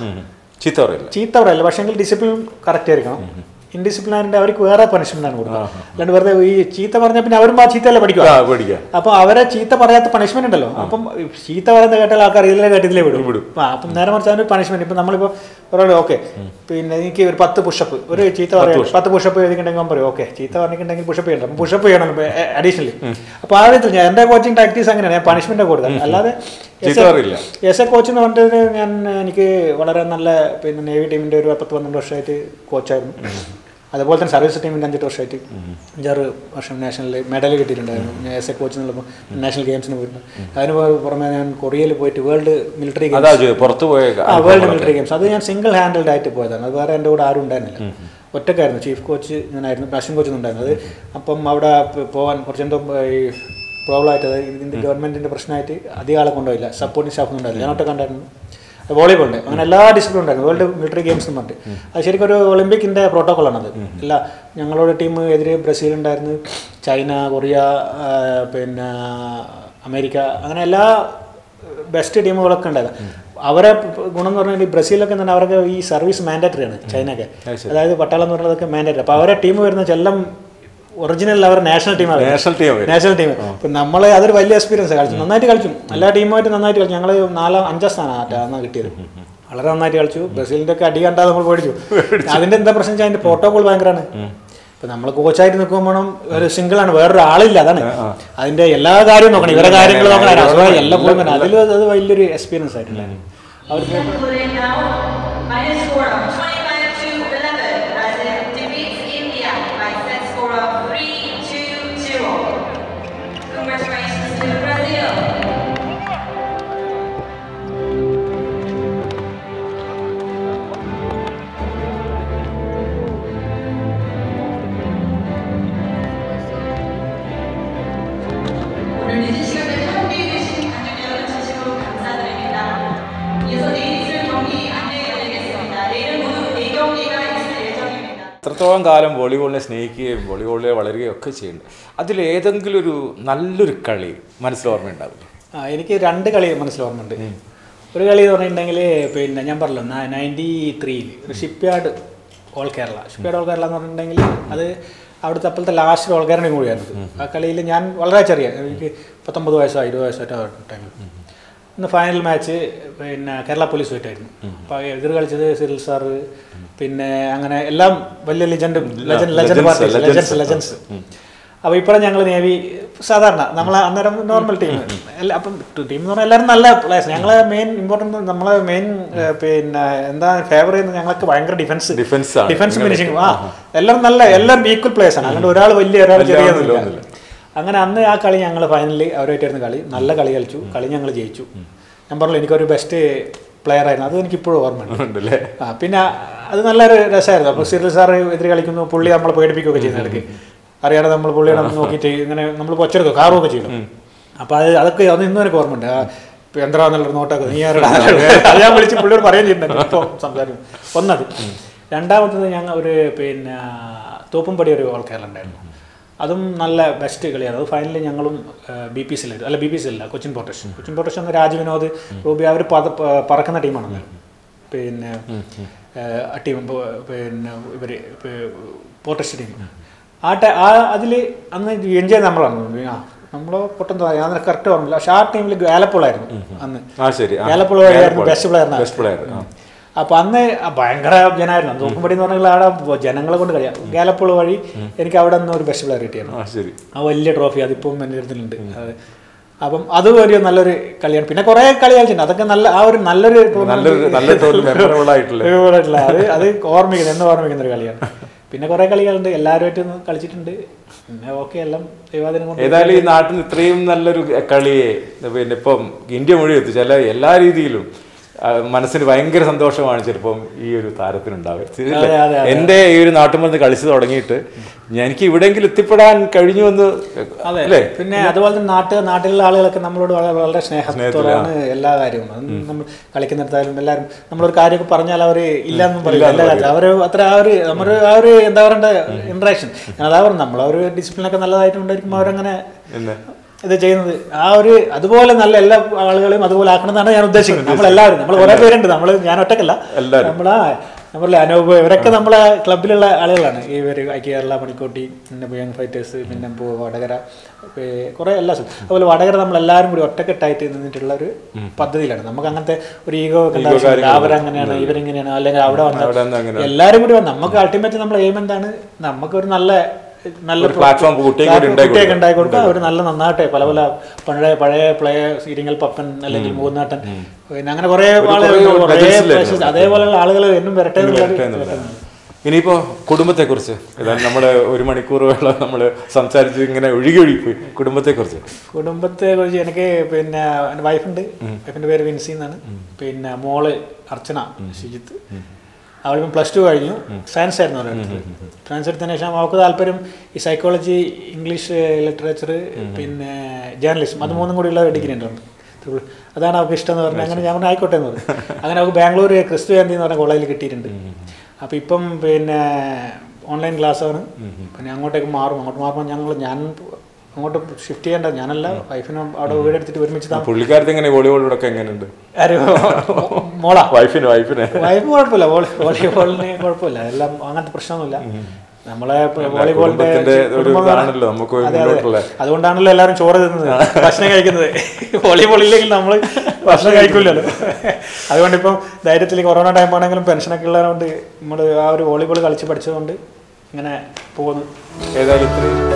B: പറയില്ല, പക്ഷേ ഡിസിപ്ലിൻ കറക്റ്റ് ആയിരിക്കണം. ഇൻഡിസിപ്ലിനായിട്ട് അവർക്ക് വേറെ പണിഷ്മെന്റ് ആണ് കൊടുക്കുക. അല്ലാണ്ട് വെറുതെ ഈ ചീത്ത പറഞ്ഞാൽ പിന്നെ അവരും ആ ചീത്തയല്ലേ പഠിക്കുക. അപ്പോൾ അവരെ ചീത്ത പറയാത്ത പണിഷ്മെന്റ് ഉണ്ടല്ലോ. അപ്പം ചീത്ത പറയുന്ന കേട്ടാൽ ആൾക്കാർ ഇതിലെ കേട്ടതിലേ വിടും. അപ്പം നേരെ മറിച്ച് അതിനൊരു പണിഷ്മെന്റ്. ഇപ്പം നമ്മളിപ്പോൾ ഒരാൾ ഓക്കെ പിന്നെ എനിക്ക് ഒരു 10 പുഷപ്പ്, ഒരു ചീത്ത പറയാം 10 പുഷപ്പ് ചെയ്തിട്ടുണ്ടെങ്കിൽ പറയും ഓക്കെ ചീത്ത പറഞ്ഞിട്ടുണ്ടെങ്കിൽ പുഷപ്പ് ചെയ്യണം, അപ്പം പുഷപ്പ് ചെയ്യണം അഡീഷണലി. അപ്പോൾ ആ വിധത്തിൽ ഞാൻ എൻ്റെ കോച്ചിങ് ടാക്ടീസ് അങ്ങനെയാണ്, ഞാൻ പണിഷ്മെന്റ് കൊടുക്കാം. അല്ലാതെ എസ് എ കോച്ച് എന്ന് പറഞ്ഞിട്ട് എനിക്ക് വളരെ നല്ല പിന്നെ നേവി ടീമിൻ്റെ ഒരു 10-12 വർഷമായിട്ട് കോച്ചായിരുന്നു. അതുപോലെ തന്നെ സർവീസ് ടീമിൻ്റെ 5-8 വർഷമായിട്ട് 5-6 വർഷം നാഷണൽ മെഡൽ കിട്ടിയിട്ടുണ്ടായിരുന്നു. ഞാൻ എസ് എ കോച്ച് എന്നുള്ളപ്പോൾ നാഷണൽ ഗെയിംസിന് പോയിരുന്നു. അതിന് പുറമെ ഞാൻ കൊറിയയിൽ പോയിട്ട് വേൾഡ് മിലിറ്ററി ഗെയിംസ് അത് ഞാൻ സിംഗിൾ ഹാൻഡിൽഡ് ആയിട്ട് പോയതാണ്. അത് വേറെ എൻ്റെ കൂടെ ആരും ഉണ്ടായിരുന്നില്ല, ഒറ്റക്കായിരുന്നു. ചീഫ് കോച്ച് ഞാനായിരുന്നു, അസിസ്റ്റന്റ് കോച്ച് ഉണ്ടായിരുന്നത്. അപ്പം അവിടെ പോകാൻ കുറച്ചെന്തോ ഈ പ്രോബ്ലം ആയിട്ട്, ഇതിൻ്റെ ഗവൺമെൻറ്റിൻ്റെ പ്രശ്നമായിട്ട് അധികം ആളെ കൊണ്ടുപോയില്ല, സപ്പോർട്ടിങ് സ്റ്റാഫ് ഉണ്ടായിരുന്നു. ഞാൻ ഒറ്റ കണ്ടായിരുന്നു. വോളിബോളിൻ്റെ അങ്ങനെ എല്ലാ ഡിസിപ്ലിനും ഉണ്ടായിരുന്നു. വേൾഡ് മിലിറ്ററി ഗെയിംസ് എന്ന് പറഞ്ഞിട്ട് അത് ശരിക്കും ഒരു ഒളിമ്പിക്കിൻ്റെ പ്രോട്ടോക്കോളാണത്. അല്ല ഞങ്ങളുടെ ടീം എതിരെ ബ്രസീൽ ഉണ്ടായിരുന്നു, ചൈന, കൊറിയ, പിന്നെ അമേരിക്ക, അങ്ങനെ എല്ലാ ബെസ്റ്റ് ടീമുകളൊക്കെ ഉണ്ടായിരുന്നു. അവരെ ഗുണം എന്ന് പറഞ്ഞാൽ ബ്രസീലൊക്കെ തന്നെ അവർക്ക് ഈ സർവീസ് മാൻഡേറ്ററി ആണ്, ചൈനയൊക്കെ അതായത് പട്ടാളം എന്ന് പറയുന്നതൊക്കെ മാൻഡേറ്ററി. അപ്പോൾ അവരെ ടീം വരുന്ന ചെല്ലം ഒറിജിനൽ അവർ നാഷണൽ ടീമാണ്. ഇപ്പം നമ്മൾ അതൊരു വലിയ എക്സ്പീരിയൻസ് കളിച്ചു, നന്നായിട്ട് കളിച്ചു, എല്ലാ ടീമുമായിട്ട് നന്നായിട്ട് കളിച്ചു. ഞങ്ങൾ 4-5 സ്ഥാനമാണ് കിട്ടിയത്, വളരെ നന്നായിട്ട് കളിച്ചു. ബ്രസീലിൻ്റെ ഒക്കെ അടി കണ്ടാൽ നമ്മൾ പേടിച്ചു. അതിൻ്റെ എന്താ പ്രശ്നം വെച്ചാൽ അതിൻ്റെ പ്രോട്ടോകോൾ ഭയങ്കരമാണ്. ഇപ്പം നമ്മൾ കോച്ചായിട്ട് നിൽക്കുമ്പോൾ ഒരു സിംഗിളാണ്, വേറൊരു ആളില്ല, അതാണ് അതിൻ്റെ എല്ലാ കാര്യവും നോക്കണം, ഇവരെ കാര്യങ്ങൾ നോക്കണം, എല്ലാം പോയി അതിൽ അത് വലിയൊരു എക്സ്പീരിയൻസ് ആയിട്ടില്ല അവർക്ക്.
A: എത്രത്തോളം കാലം വോളിബോളിനെ സ്നേഹിക്കുകയും വോളിബോളിനെ വളരുകയും ഒക്കെ ചെയ്യുന്നുണ്ട്. അതിലേതെങ്കിലും ഒരു നല്ലൊരു കളി മനസ്സിൽ ഓർമ്മയുണ്ടാവില്ല?
B: എനിക്ക് 2 കളി മനസ്സിൽ ഓർമ്മയുണ്ട്. ഒരു കളി എന്ന് പറഞ്ഞിട്ടുണ്ടെങ്കിൽ പിന്നെ ഞാൻ പറഞ്ഞല്ലോ 93 ഷിപ്പ്യാർഡ് ഓൾ കേരള എന്ന് പറഞ്ഞിട്ടുണ്ടെങ്കിൽ അത് അവിടുത്തെ അപ്പോഴത്തെ ലാസ്റ്റ് ഓൾക്കാരനെയും കൂടിയായിരുന്നു. ആ കളിയിൽ ഞാൻ വളരെ ചെറിയ, എനിക്ക് 19 വയസ്സോ 20 വയസ്സായിട്ട് ആ ടൈമിൽ. ഇന്ന് ഫൈനൽ മാച്ച് പിന്നെ കേരള പോലീസ് ആയിട്ടായിരുന്നു. അപ്പോൾ എതിർ കളിച്ചത് സിറിൽ സാറ്, പിന്നെ അങ്ങനെ എല്ലാം വലിയ ലെജൻസ്. അപ്പോൾ ഇപ്പോഴും ഞങ്ങൾ നേവി സാധാരണ നമ്മളെ അന്നേരം നോർമൽ ടീം അപ്പം ടീം എന്ന് പറഞ്ഞാൽ എല്ലാവരും നല്ല പ്ലേയേഴ്സ്. ഞങ്ങളെ മെയിൻ ഇമ്പോർട്ടൻറ്റ് നമ്മളെ മെയിൻ പിന്നെ എന്താ ഫേവർ ചെയ്യുന്നത് ഞങ്ങൾക്ക് ഭയങ്കര ഡിഫൻസ് ഫിനിഷിങ്. എല്ലാവരും ഈക്വൽ പ്ലേയേഴ്സ് ആണ്, അല്ലാണ്ട് ഒരാൾ വലിയ ഒരാൾ ചെറിയ. അങ്ങനെ അന്ന് ആ കളി ഞങ്ങൾ ഫൈനലി അവരുമായിട്ടായിരുന്നു കളി. നല്ല കളി കളിച്ചു, കളി ഞങ്ങൾ ജയിച്ചു. ഞാൻ പറഞ്ഞു എനിക്കൊരു ബെസ്റ്റ് പ്ലെയർ ആയിരുന്നു, അത് എനിക്കിപ്പോഴും ഓർമ്മയുണ്ട്. പിന്നെ അത് നല്ലൊരു രസമായിരുന്നു. അപ്പോൾ സിറിൽ സാറ് എതിര് കളിക്കുന്നു, പുള്ളി നമ്മളെ പേടിപ്പിക്കുകയൊക്കെ ചെയ്യുന്ന ഇടയ്ക്ക് അറിയാതെ നമ്മൾ പുള്ളിയുടെ നോക്കിയിട്ട് ഇങ്ങനെ നമ്മൾ പൊച്ചെടുക്കും, കാറുമൊക്കെ ചെയ്യണം. അപ്പോൾ അതൊക്കെ ഇന്നും എനിക്ക് ഓർമ്മയുണ്ട്. എന്താന്നുള്ളൊരു നോട്ടൊക്കെ നീ ആരുടെ അത് ഞാൻ വിളിച്ച് പുള്ളിയോട് പറയുകയും ചെയ്യുന്നുണ്ട് ഇപ്പോൾ സംസാരിക്കും. ഒന്നത്. രണ്ടാമത്തത് ഞങ്ങൾ ഒരു പിന്നെ തോപ്പുംപടി ഒരു ആൾക്കാരുണ്ടായിരുന്നു, അതും നല്ല ബെസ്റ്റ് കളിയാണ്. അത് ഫൈനലിൽ ഞങ്ങളും BPCL അല്ല BPCL അല്ല കൊച്ചിൻ പോർട്ടേഷൻ എന്ന രാജവിനോദ് റൂബി അവർ പറക്കുന്ന ടീമാണ്. പിന്നെ ടീം പിന്നെ ഇവർ പോർട്ടേഷൻ ടീം അതിൽ അന്ന് എൻജോയ് നമ്മളാണ്. നമ്മൾ പൊട്ടം ഞാൻ കറക്റ്റ് ഓർമ്മയില്ല, പക്ഷെ ആ ടീമിൽ ഗാലപ്പോളായിരുന്നു അന്ന്. ഗാലപ്പോൾ വഴിയായിരുന്നു ബെസ്റ്റ് പ്ലെയർ. അപ്പോൾ അന്ന് ഭയങ്കര ജനമായിരുന്നു. തോക്കുംപടി എന്ന് പറഞ്ഞാൽ അവിടെ ജനങ്ങളെ കൊണ്ട് കളിയാം. ഗാലപ്പോൾ വഴി എനിക്ക് അവിടെ നിന്ന് ഒരു ബെസ്റ്റ് പ്ലെയർ കിട്ടിയായിരുന്നു. ആ വലിയ ട്രോഫി അതിപ്പം എൻ്റെ അടുത്തുണ്ട്. അപ്പം അത് ഒരു നല്ലൊരു കളിയാണ്. പിന്നെ കുറേ കളി കളിച്ചിട്ടുണ്ട്, അതൊക്കെ നല്ല ആ ഒരു നല്ലൊരു അത് ഓർമ്മിക്കുന്നത് എന്ന് ഓർമ്മിക്കുന്ന ഒരു കളിയാണ്. പിന്നെ കുറേ കളികളുണ്ട്, എല്ലാവരുമായിട്ട് കളിച്ചിട്ടുണ്ട്. പിന്നെ ഓക്കെ എല്ലാം ദൈവാദിനം കൊണ്ട്.
A: ഏതായാലും ഈ നാട്ടിൽ ഇത്രയും നല്ലൊരു കളിയെ പിന്നെ ഇപ്പം ഇന്ത്യ മുഴുവൻ എത്തിച്ചാൽ എല്ലാ രീതിയിലും മനസ്സിന് ഭയങ്കര സന്തോഷമാണ് ചിലപ്പം ഈ ഒരു താരത്തിനുണ്ടാവുക. എൻ്റെ ഈ ഒരു നാട്ടുമ്പന്ന് കളിച്ചു തുടങ്ങിയിട്ട് എനിക്ക് ഇവിടെയെങ്കിലും എത്തിപ്പെടാൻ കഴിഞ്ഞു എന്ന്.
B: അതെ, പിന്നെ അതുപോലെ തന്നെ നാട്ടിലുള്ള ആളുകളൊക്കെ നമ്മളോട് വളരെ സ്നേഹത്തോടാണ് എല്ലാ കാര്യവും. നമ്മൾ കളിക്കുന്നിടത്തായാലും എല്ലാവരും നമ്മളൊരു കാര്യമൊക്കെ പറഞ്ഞാൽ അവർ ഇല്ലയെന്നും പറയില്ല. എല്ലാ കാര്യം അവർ അത്ര നമ്മുടെ ആ ഒരു എന്താ പറയണ്ട ഇൻട്രാക്ഷൻ അതാ പറഞ്ഞു. നമ്മൾ ആ ഒരു ഡിസിപ്ലിനൊക്കെ നല്ലതായിട്ടുണ്ടായിരിക്കും അവരങ്ങനെ ഇത് ചെയ്യുന്നത്. ആ ഒരു അതുപോലെ നല്ല എല്ലാ ആളുകളെയും അതുപോലെ ആക്കണമെന്നാണ് ഞാൻ ഉദ്ദേശിക്കുന്നത്. നമ്മളെല്ലാവരും നമ്മൾ കുറേ പേരുണ്ട്, ഞാൻ ഒറ്റക്കല്ല, നമ്മളെ അനൂപ് ഇവരൊക്കെ നമ്മളെ ക്ലബിലുള്ള ആളുകളാണ്. ഇവർ കേരള മണിക്കോട്ടി, പിന്നെ യങ് ഫൈറ്റേഴ്സ്, പിന്നെ വടകര, കുറേ എല്ലാ അതുപോലെ വടകര നമ്മളെല്ലാവരും കൂടി ഒറ്റക്കെട്ടായിട്ട് നിന്നിട്ടുള്ള ഒരു പദ്ധതിയിലാണ്. നമുക്ക് അങ്ങനത്തെ ഒരു ഈഗോ അവരങ്ങനെയാണ് ഇവരെങ്ങനെയാണ് അല്ലെങ്കിൽ അവിടെ വന്ന എല്ലാവരും കൂടി വന്ന് നമുക്ക് അൾട്ടിമേറ്റ് നമ്മളെ എയിം എന്താണ്, നമുക്കൊരു നല്ല
A: പ്ലാറ്റ്ഫോം കുട്ടിയൊക്കെ
B: ഉണ്ടാക്കി കൊടുക്കുക. അവർ നന്നായിട്ട് പല പഴയ പ്ലേയേഴ്സ്, ഇരിങ്ങൽ പപ്പൻ അല്ലെങ്കിൽ മൂന്നാട്ടൻ, പിന്നെ അങ്ങനെ കുറേ അതേപോലെയുള്ള ആളുകൾ എന്നും വരട്ടെ.
A: ഇനിയിപ്പോ കുടുംബത്തെ കുറിച്ച് നമ്മള് 1 മണിക്കൂർ വേളം നമ്മള് സംസാരിച്ച് ഇങ്ങനെ ഒഴുകിപ്പോയി. കുടുംബത്തെ കുറിച്ച്
B: എനിക്ക് പിന്നെ എൻ്റെ വൈഫുണ്ട്, വൈഫിന്റെ പേര് വിൻസി എന്നാണ്. പിന്നെ മോള് അർച്ചന ഷിജിത്ത്, അവളിപ്പം +2 കഴിഞ്ഞു. സയൻസ് ആയിരുന്നു അവരുടെ. സയൻസ് എടുത്തതിന് ശേഷം അവൾക്ക് താല്പര്യം ഈ സൈക്കോളജി, ഇംഗ്ലീഷ് ലിറ്ററേച്ചർ, പിന്നെ ജേർണലിസം, അത് 3 കൂടിയുള്ള ഡിഗ്രി ഉണ്ട്. അതാണ് അവൾക്ക് ഇഷ്ടം എന്ന് പറഞ്ഞാൽ അങ്ങനെ ഞാൻ ആയിക്കോട്ടെ എന്ന് പറഞ്ഞു. അങ്ങനെ അവൾക്ക് ബാംഗ്ലൂർ ക്രിസ്തു ജയന്തി എന്ന് പറഞ്ഞ കോളേജിൽ കിട്ടിയിട്ടുണ്ട്. അപ്പോൾ ഇപ്പം പിന്നെ ഓൺലൈൻ ക്ലാസ്സാണ്. പിന്നെ അങ്ങോട്ടേക്ക് മാറുമ്പോൾ ഞാൻ അങ്ങോട്ട് ഷിഫ്റ്റ് ചെയ്യേണ്ട ഞാനല്ല, വൈഫിനും അവിടെ വീടെടുത്തിട്ട് ഒരുമിച്ച്.
A: പുള്ളിക്കാരത്ത് എങ്ങനെ വോളിബോളിലൊക്കെ എങ്ങനെയുണ്ട്?
B: മോളാ വൈഫ്
A: കുഴപ്പമില്ല,
B: വോളിബോളിന് കുഴപ്പമില്ല, എല്ലാം അങ്ങനത്തെ പ്രശ്നമൊന്നുമില്ല. നമ്മളെ വോളിബോളിന്റെ അതുകൊണ്ടാണല്ലോ എല്ലാവരും ചോറ് തിന്നത്, ഭക്ഷണം കഴിക്കുന്നത്. വോളിബോൾ ഇല്ലെങ്കിൽ നമ്മൾ ഭക്ഷണം കഴിക്കില്ലല്ലോ. അതുകൊണ്ടിപ്പം ധൈര്യത്തിൽ കൊറോണ ടൈം ആണെങ്കിലും പെൻഷനൊക്കെ ഉള്ളതുകൊണ്ട് നമ്മൾ ആ ഒരു വോളിബോൾ കളിച്ച് പഠിച്ചതുകൊണ്ട് ഇങ്ങനെ പോകുന്നു.
A: ഏതായാലും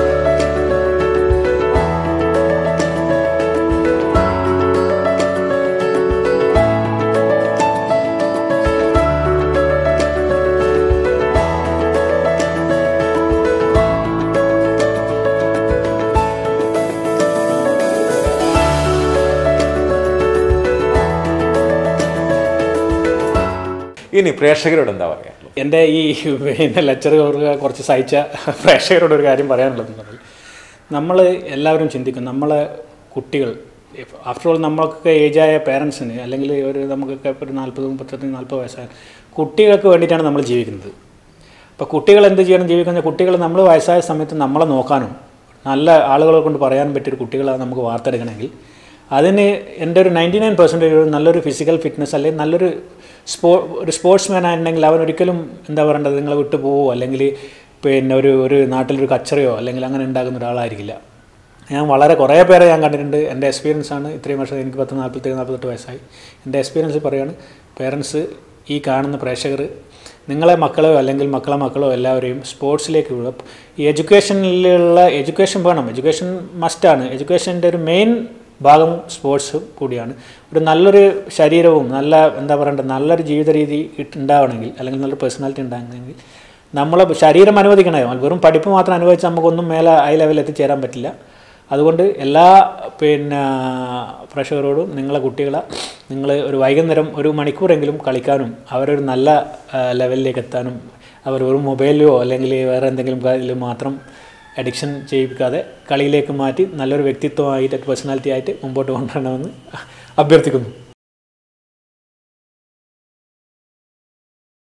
A: ഇനി പ്രേക്ഷകരോട് എന്താ പറയുക?
B: എൻ്റെ ഈ പിന്നെ ലെക്ചർ കുറച്ച് സഹിച്ച പ്രേക്ഷകരോട് ഒരു കാര്യം പറയാനുള്ളതെന്ന് പറഞ്ഞാൽ, നമ്മൾ എല്ലാവരും ചിന്തിക്കും നമ്മളെ കുട്ടികൾ, ആഫ്റ്റർ ഓൾ നമ്മളൊക്കെ ഏജായ പേരൻസിന് അല്ലെങ്കിൽ നമുക്കൊക്കെ ഒരു 40 വയസ്സായ കുട്ടികൾക്ക് വേണ്ടിയിട്ടാണ് നമ്മൾ ജീവിക്കുന്നത്. അപ്പോൾ കുട്ടികൾ എന്ത് ചെയ്യണം ജീവിക്കുന്നത്? കുട്ടികൾ നമ്മൾ വയസ്സായ സമയത്ത് നമ്മളെ നോക്കാനും നല്ല ആളുകളെ കൊണ്ട് പറയാനും പറ്റിയൊരു കുട്ടികളെ നമുക്ക് വാർത്തെടുക്കണമെങ്കിൽ അതിന് എൻ്റെ ഒരു 99% നല്ലൊരു ഫിസിക്കൽ ഫിറ്റ്നസ് അല്ലെങ്കിൽ നല്ലൊരു സ്പോർട്സ് മാൻ ആയിട്ടുണ്ടെങ്കിൽ അവൻ ഒരിക്കലും എന്താ പറയേണ്ടത് നിങ്ങളെ വിട്ടു പോവോ അല്ലെങ്കിൽ പിന്നെ ഒരു നാട്ടിലൊരു കച്ചറയോ അല്ലെങ്കിൽ അങ്ങനെ ഉണ്ടാകുന്ന ഒരാളായിരിക്കില്ല. ഞാൻ വളരെ കുറേ പേരെ ഞാൻ കണ്ടിട്ടുണ്ട്. എൻ്റെ എക്സ്പീരിയൻസ് ആണ്. ഇത്രയും വർഷം എനിക്ക് 47-48 വയസ്സായി. എൻ്റെ എക്സ്പീരിയൻസ് പറയുകയാണ്, പേരൻസ്, ഈ കാണുന്ന പ്രേക്ഷകർ, നിങ്ങളെ മക്കളോ അല്ലെങ്കിൽ മക്കളെ മക്കളോ എല്ലാവരെയും സ്പോർട്സിലേക്ക് വിടുക. ഈ എഡ്യൂക്കേഷൻ വേണം, എഡ്യൂക്കേഷൻ മസ്റ്റാണ്. എഡ്യൂക്കേഷൻ്റെ ഒരു മെയിൻ ഭാഗം സ്പോർട്സ് കൂടിയാണ്. ഒരു നല്ലൊരു ശരീരവും നല്ലൊരു ജീവിത രീതി ഉണ്ടാവണമെങ്കിൽ അല്ലെങ്കിൽ നല്ലൊരു പേഴ്സണാലിറ്റി ഉണ്ടാകണമെങ്കിൽ നമ്മളെ ശരീരം അനുവദിക്കണേ. വെറും പഠിപ്പ് മാത്രം അനുവദിച്ച് നമുക്കൊന്നും മേലെ ഹൈ ലെവലിൽ എത്തിച്ചേരാൻ പറ്റില്ല. അതുകൊണ്ട് എല്ലാ പ്രേക്ഷകരോടും നിങ്ങളെ കുട്ടികളെ നിങ്ങൾ ഒരു വൈകുന്നേരം 1 മണിക്കൂറെങ്കിലും കളിക്കാനും അവരൊരു നല്ല ലെവലിലേക്ക് എത്താനും അവർ ഒരു മൊബൈലിലോ അല്ലെങ്കിൽ വേറെ എന്തെങ്കിലും കാര്യത്തിൽ മാത്രം അഡിക്ഷൻ ചെയ്യിപ്പിക്കാതെ കളിയിലേക്ക് മാറ്റി നല്ലൊരു വ്യക്തിത്വമായിട്ട് പേഴ്സണാലിറ്റി ആയിട്ട് മുമ്പോട്ട് കൊണ്ടുവരണമെന്ന് അഭ്യർത്ഥിക്കുന്നു.